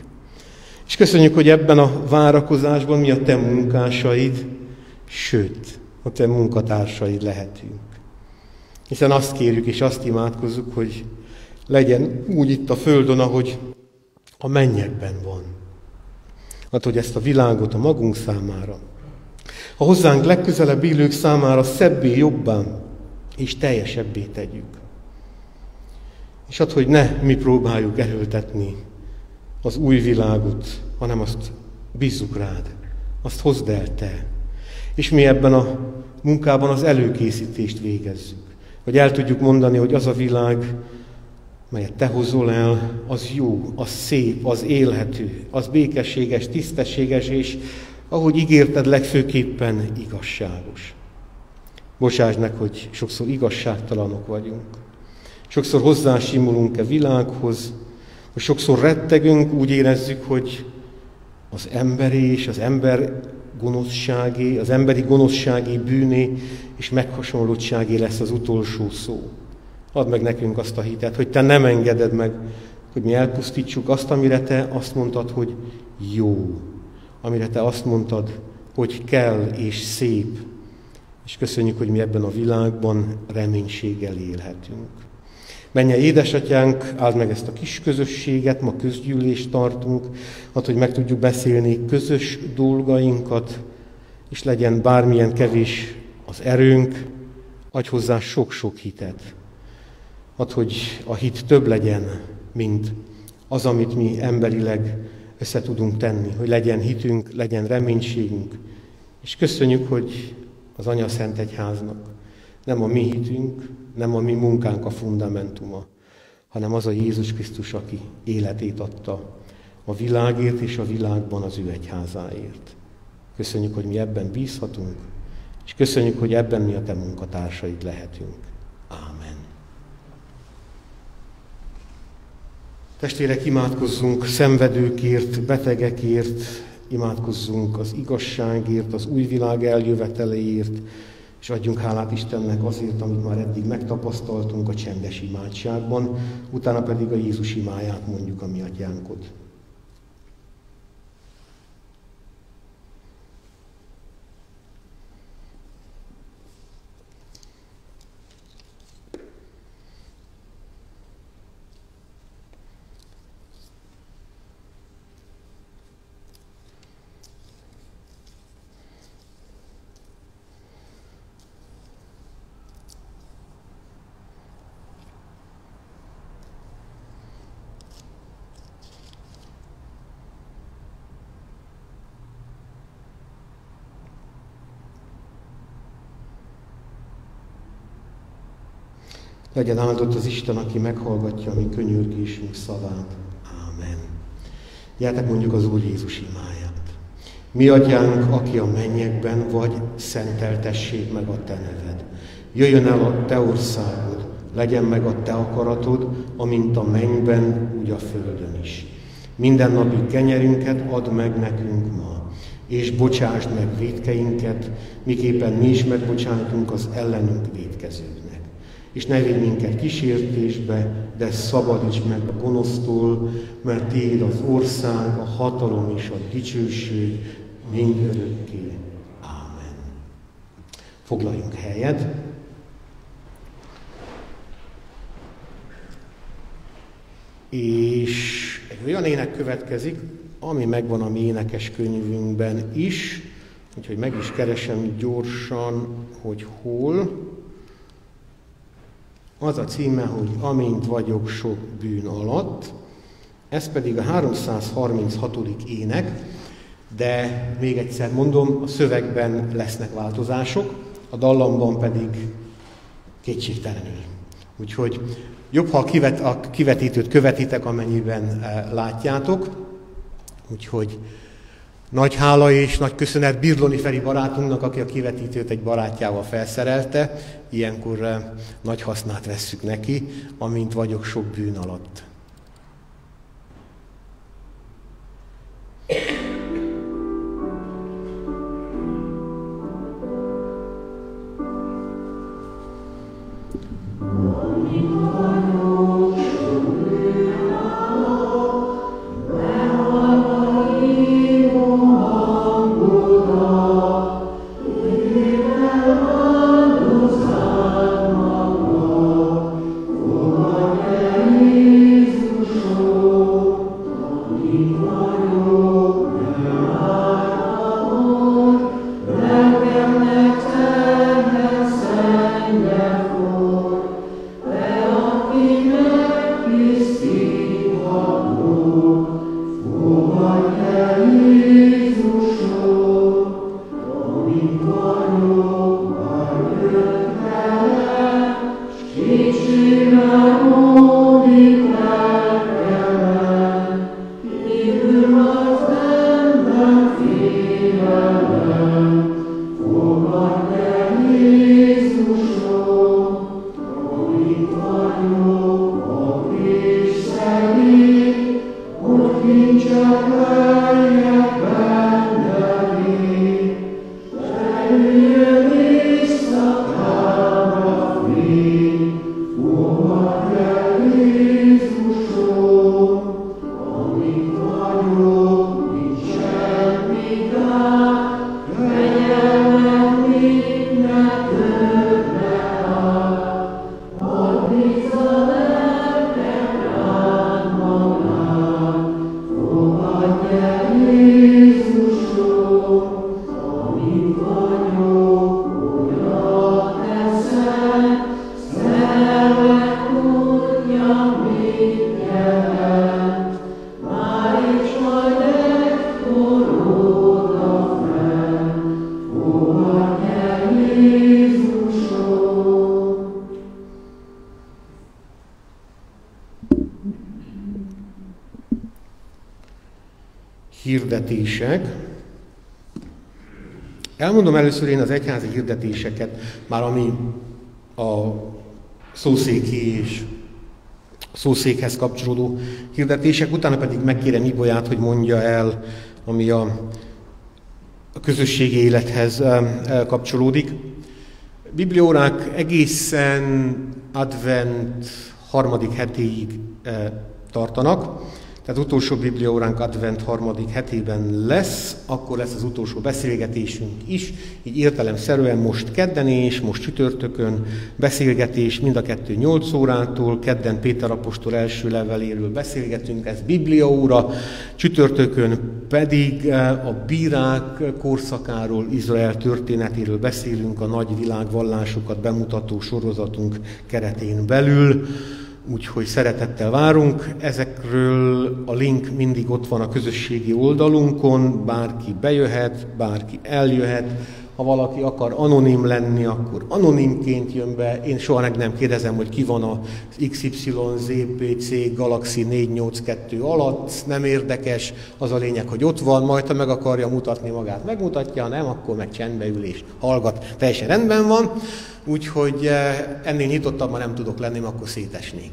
És köszönjük, hogy ebben a várakozásban mi a te munkásaid, sőt, a te munkatársaid lehetünk. Hiszen azt kérjük és azt imádkozzuk, hogy legyen úgy itt a földön, ahogy a mennyekben van. Hát, hogy ezt a világot a magunk számára, a hozzánk legközelebb élők számára szebbé, jobbá és teljesebbé tegyük. És hát, hogy ne mi próbáljuk erőltetni az új világot, hanem azt bízzuk rád, azt hozd el te. És mi ebben a munkában az előkészítést végezzük. Hogy el tudjuk mondani, hogy az a világ, melyet te hozol el, az jó, az szép, az élhető, az békességes, tisztességes, és ahogy ígérted, legfőképpen igazságos. Bocsáss meg, hogy sokszor igazságtalanok vagyunk. Sokszor hozzásimulunk-e világhoz, hogy sokszor rettegünk, úgy érezzük, hogy az emberi és az ember gonoszságé, az emberi gonoszságé, bűné és meghasonlottságé lesz az utolsó szó. Add meg nekünk azt a hitet, hogy te nem engeded meg, hogy mi elpusztítsuk azt, amire te azt mondtad, hogy jó. Amire te azt mondtad, hogy kell és szép. És köszönjük, hogy mi ebben a világban reménységgel élhetünk. Menje, édesatyánk, áld meg ezt a kis közösséget, ma közgyűlést tartunk, hát, hogy meg tudjuk beszélni közös dolgainkat, és legyen bármilyen kevés az erőnk, adj hozzá sok-sok hitet. Hát, hogy a hit több legyen, mint az, amit mi emberileg össze tudunk tenni, hogy legyen hitünk, legyen reménységünk. És köszönjük, hogy az Anya Szent Egyháznak nem a mi hitünk, nem a mi munkánk a fundamentuma, hanem az a Jézus Krisztus, aki életét adta a világért és a világban az ő egyházáért. Köszönjük, hogy mi ebben bízhatunk, és köszönjük, hogy ebben mi a te munkatársaid lehetünk. Ámen. Testvérek, imádkozzunk szenvedőkért, betegekért, imádkozzunk az igazságért, az új világ eljöveteléért, és adjunk hálát Istennek azért, amit már eddig megtapasztaltunk a csendes imádságban, utána pedig a Jézus imáját mondjuk a mi atyánkod. Legyen áldott az Isten, aki meghallgatja a mi könyörgésünk szavát. Ámen. Gyertek, mondjuk az Úr Jézus imáját. Mi atyánk, aki a mennyekben vagy, szenteltessék meg a te neved. Jöjjön el a te országod, legyen meg a te akaratod, amint a mennyben, úgy a földön is. Mindennapi kenyerünket add meg nekünk ma, és bocsásd meg vétkeinket, miképpen mi is megbocsájtunk az ellenünk vétkezőknek. És ne vigy minket kísértésbe, de szabadíts meg a gonosztól, mert tiéd az ország, a hatalom és a dicsőség mindörökké. Ámen. Foglaljunk helyet. És egy olyan ének következik, ami megvan a mi énekes könyvünkben is, úgyhogy meg is keresem gyorsan, hogy hol. Az a címe, hogy Amint vagyok sok bűn alatt, ez pedig a háromszázharminchatodik ének, de még egyszer mondom, a szövegben lesznek változások, a dallamban pedig kétségtelenül. Úgyhogy jobb, ha a, kivet, a kivetítőt követitek, amennyiben e, látjátok. Úgyhogy nagy hála és nagy köszönet Birloni Feri barátunknak, aki a kivetítőt egy barátjával felszerelte. Ilyenkor e, nagy hasznát vesszük neki, amint vagyok sok bűn alatt. Hirdetések. Elmondom először én az egyházi hirdetéseket, már ami a szószéki és a szószékhez kapcsolódó hirdetések, utána pedig megkérem Ibolyát, hogy mondja el, ami a, a közösségi élethez kapcsolódik. Bibliórák egészen advent harmadik hetéig tartanak. Tehát utolsó bibliaóránk advent harmadik hetében lesz, akkor lesz az utolsó beszélgetésünk is, így értelemszerűen most kedden és most csütörtökön beszélgetés, mind a kettő nyolc órától, kedden Péter apostol első leveléről beszélgetünk, ez bibliaóra, csütörtökön pedig a bírák korszakáról, Izrael történetéről beszélünk a nagy világvallásokat bemutató sorozatunk keretén belül. Úgyhogy szeretettel várunk. Ezekről a link mindig ott van a közösségi oldalunkon, bárki bejöhet, bárki eljöhet, ha valaki akar anonim lenni, akkor anonimként jön be. Én soha meg nem kérdezem, hogy ki van az iksz ipszilon zé pé cé Galaxy négyszáznyolcvankettő alatt, nem érdekes, az a lényeg, hogy ott van, majd ha meg akarja mutatni magát, megmutatja, nem, akkor meg csendbe ül és hallgat, teljesen rendben van. Úgyhogy ennél nyitottabban nem tudok lenni, mert akkor szétesnék.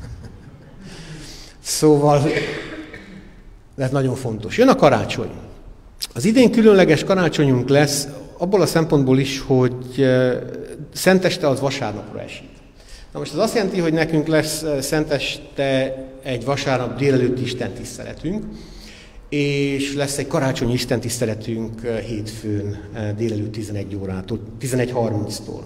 Szóval, ez nagyon fontos. Jön a karácsony. Az idén különleges karácsonyunk lesz, abból a szempontból is, hogy szenteste az vasárnapra esik. Na most ez azt jelenti, hogy nekünk lesz szenteste egy vasárnap délelőtti istentiszteletünk, és lesz egy karácsonyi istentiszteletünk hétfőn délelőtt tizenegy órától, tizenegy harminctól.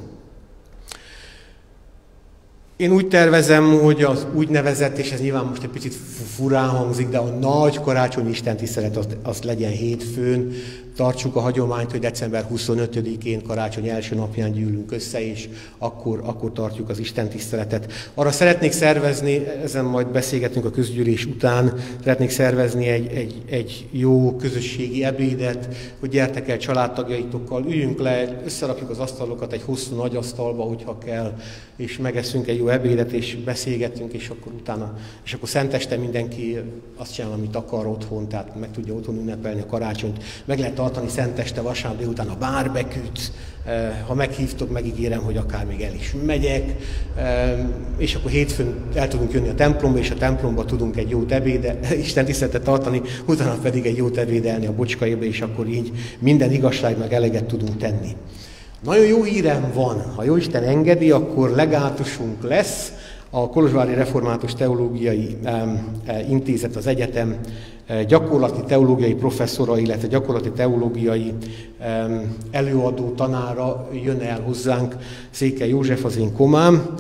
Én úgy tervezem, hogy az úgynevezett, és ez nyilván most egy picit furán hangzik, de a nagy karácsonyi istentisztelet az, az legyen hétfőn. Tartsuk a hagyományt, hogy december huszonötödikén, karácsony első napján gyűlünk össze, és akkor, akkor tartjuk az istentiszteletet. Arra szeretnék szervezni, ezen majd beszélgetünk a közgyűlés után, szeretnék szervezni egy, egy, egy jó közösségi ebédet, hogy gyertek el családtagjaitokkal, üljünk le, összerakjuk az asztalokat egy hosszú nagy asztalba, hogyha kell, és megeszünk egy jó ebédet, és beszélgetünk, és akkor utána, és akkor szenteste mindenki azt csinál, amit akar otthon, tehát meg tudja otthon ünnepelni a karácsonyt. Meg lehet tartani szenteste, vasárnap délután a barbecue-t, ha meghívtok, megígérem, hogy akár még el is megyek, és akkor hétfőn el tudunk jönni a templomba, és a templomba tudunk egy jót ebéde, istentiszteletet tartani, utána pedig egy jót ebédelni a Bocskaiba, és akkor így minden igazságnak eleget tudunk tenni. Nagyon jó hírem van, ha Jóisten engedi, akkor legátusunk lesz, a Kolozsvári Református Teológiai Intézet, az egyetem gyakorlati teológiai professzora, illetve gyakorlati teológiai előadó tanára jön el hozzánk, Székely József, az én komám,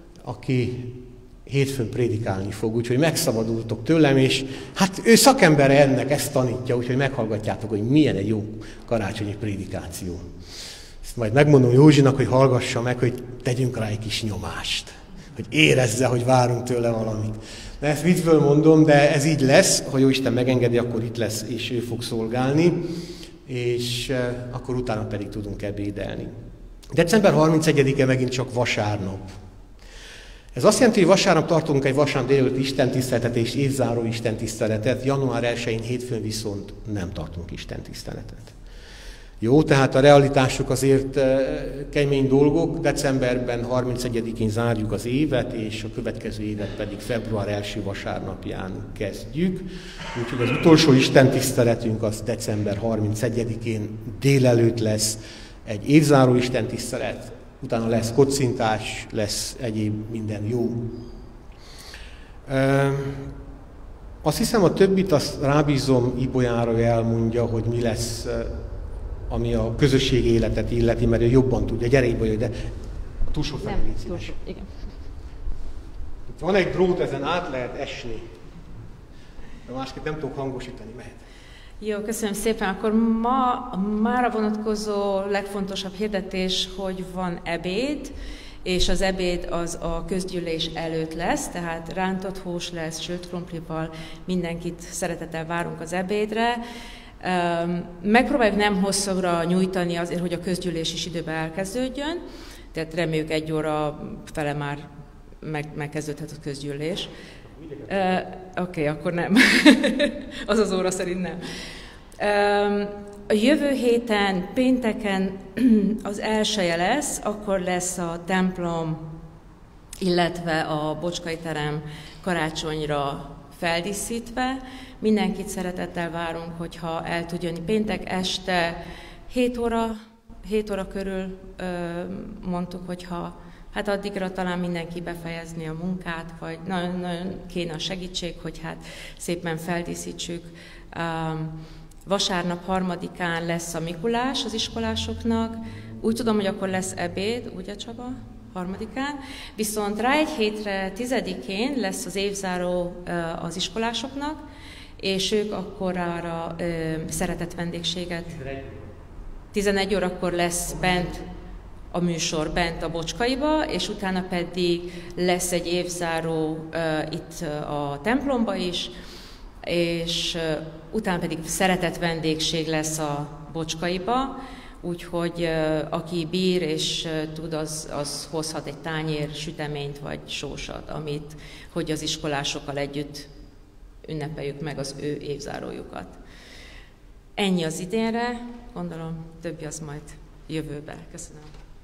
aki hétfőn prédikálni fog, úgyhogy megszabadultok tőlem, és hát ő szakembere ennek, ezt tanítja, úgyhogy meghallgatjátok, hogy milyen egy jó karácsonyi prédikáció. Ezt majd megmondom Józsinak, hogy hallgassa meg, hogy tegyünk rá egy kis nyomást, hogy érezze, hogy várunk tőle valamit. De ezt viccből mondom, de ez így lesz, ha Jóisten megengedi, akkor itt lesz, és ő fog szolgálni, és akkor utána pedig tudunk ebédelni. december harmincegyedike megint csak vasárnap. Ez azt jelenti, hogy vasárnap tartunk egy vasárnap délelőtt istentiszteletet és évzáró istentiszteletet, január elsején hétfőn viszont nem tartunk istentiszteletet. Jó, tehát a realitások azért kemény dolgok, decemberben harmincegyedikén zárjuk az évet, és a következő évet pedig február első vasárnapján kezdjük. Úgyhogy az utolsó istentiszteletünk az december harmincegyedikén délelőtt lesz egy évzáró istentisztelet, utána lesz kocintás, lesz egyéb minden jó. Azt hiszem, a többit azt rábízom Ibolyára, hogy elmondja, hogy mi lesz, ami a közösségi életet illeti, mert ő jobban tudja. Gyere, Ibolya, de túlsó felé, légy szíves. Igen. Van egy drót, ezen át lehet esni. De másképp nem tudok hangosítani, mehet. Jó, köszönöm szépen. Akkor ma mára vonatkozó legfontosabb hirdetés, hogy van ebéd, és az ebéd az a közgyűlés előtt lesz, tehát rántott hús lesz, sült krumplival, mindenkit szeretettel várunk az ebédre. Megpróbáljuk nem hosszúra nyújtani azért, hogy a közgyűlés is időben elkezdődjön, tehát reméljük egy óra fele már meg, megkezdődhet a közgyűlés. Uh, Oké, okay, akkor nem. Az az óra szerint nem. Uh, a jövő héten, pénteken az elsője lesz, akkor lesz a templom, illetve a Bocskai terem karácsonyra feldíszítve. Mindenkit szeretettel várunk, hogyha el tud jönni péntek este hét óra, hét óra körül uh, mondtuk, hogyha hát addigra talán mindenki befejezni a munkát, vagy nagyon, nagyon kéne a segítség, hogy hát szépen feldíszítsük. Um, vasárnap harmadikán lesz a Mikulás az iskolásoknak. Úgy tudom, hogy akkor lesz ebéd, ugye Csaba? Harmadikán. Viszont rá egy hétre, tizedikén lesz az évzáró uh, az iskolásoknak, és ők akkor arra uh, szeretett vendégséget. tizenegy órakor lesz bent a műsor bent a Bocskaiba, és utána pedig lesz egy évzáró uh, itt uh, a templomba is, és uh, utána pedig szeretett vendégség lesz a Bocskaiba, úgyhogy aki bír és tud, az, az hozhat egy tányér süteményt vagy sósat, amit, hogy az iskolásokkal együtt ünnepeljük meg az ő évzárójukat. Ennyi az idénre, gondolom többi az majd jövőbe. Köszönöm.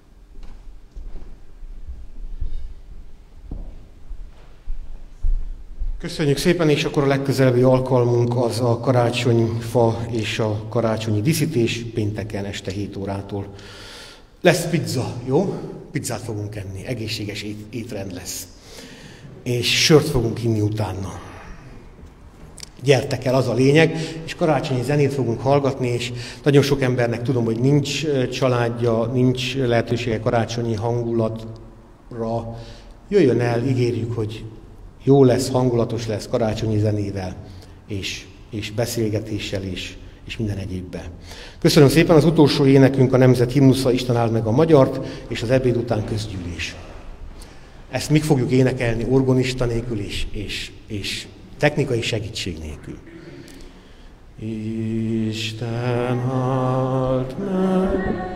Köszönjük szépen, és akkor a legközelebbi alkalmunk az a karácsonyfa és a karácsonyi díszítés pénteken este hét órától. Lesz pizza, jó? Pizzát fogunk enni, egészséges ét- étrend lesz. És sört fogunk inni utána. Gyertek el, az a lényeg, és karácsonyi zenét fogunk hallgatni, és nagyon sok embernek tudom, hogy nincs családja, nincs lehetősége karácsonyi hangulatra. Jöjjön el, ígérjük, hogy jó lesz, hangulatos lesz karácsonyi zenével, és, és beszélgetéssel, és, és minden egyébben. Köszönöm szépen, az utolsó énekünk a nemzet himnusza, Isten áld meg a magyart, és az ebéd után közgyűlés. Ezt még fogjuk énekelni orgonista nélkül, és, és, és technikai segítség nélkül. Isten áld meg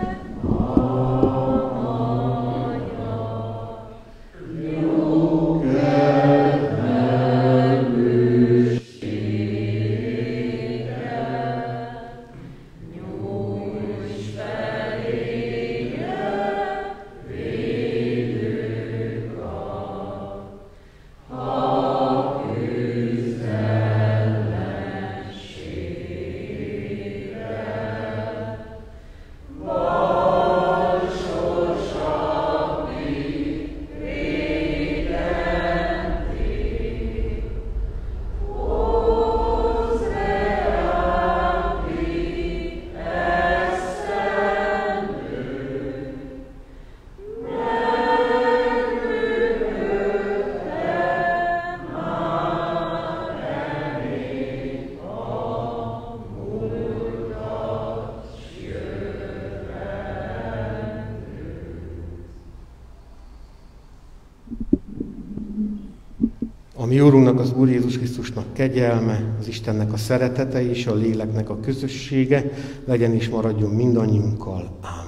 a mi Úrunknak, az Úr Jézus Krisztusnak kegyelme, az Istennek a szeretete és a léleknek a közössége legyen és maradjon mindannyiunkkal. Ámen.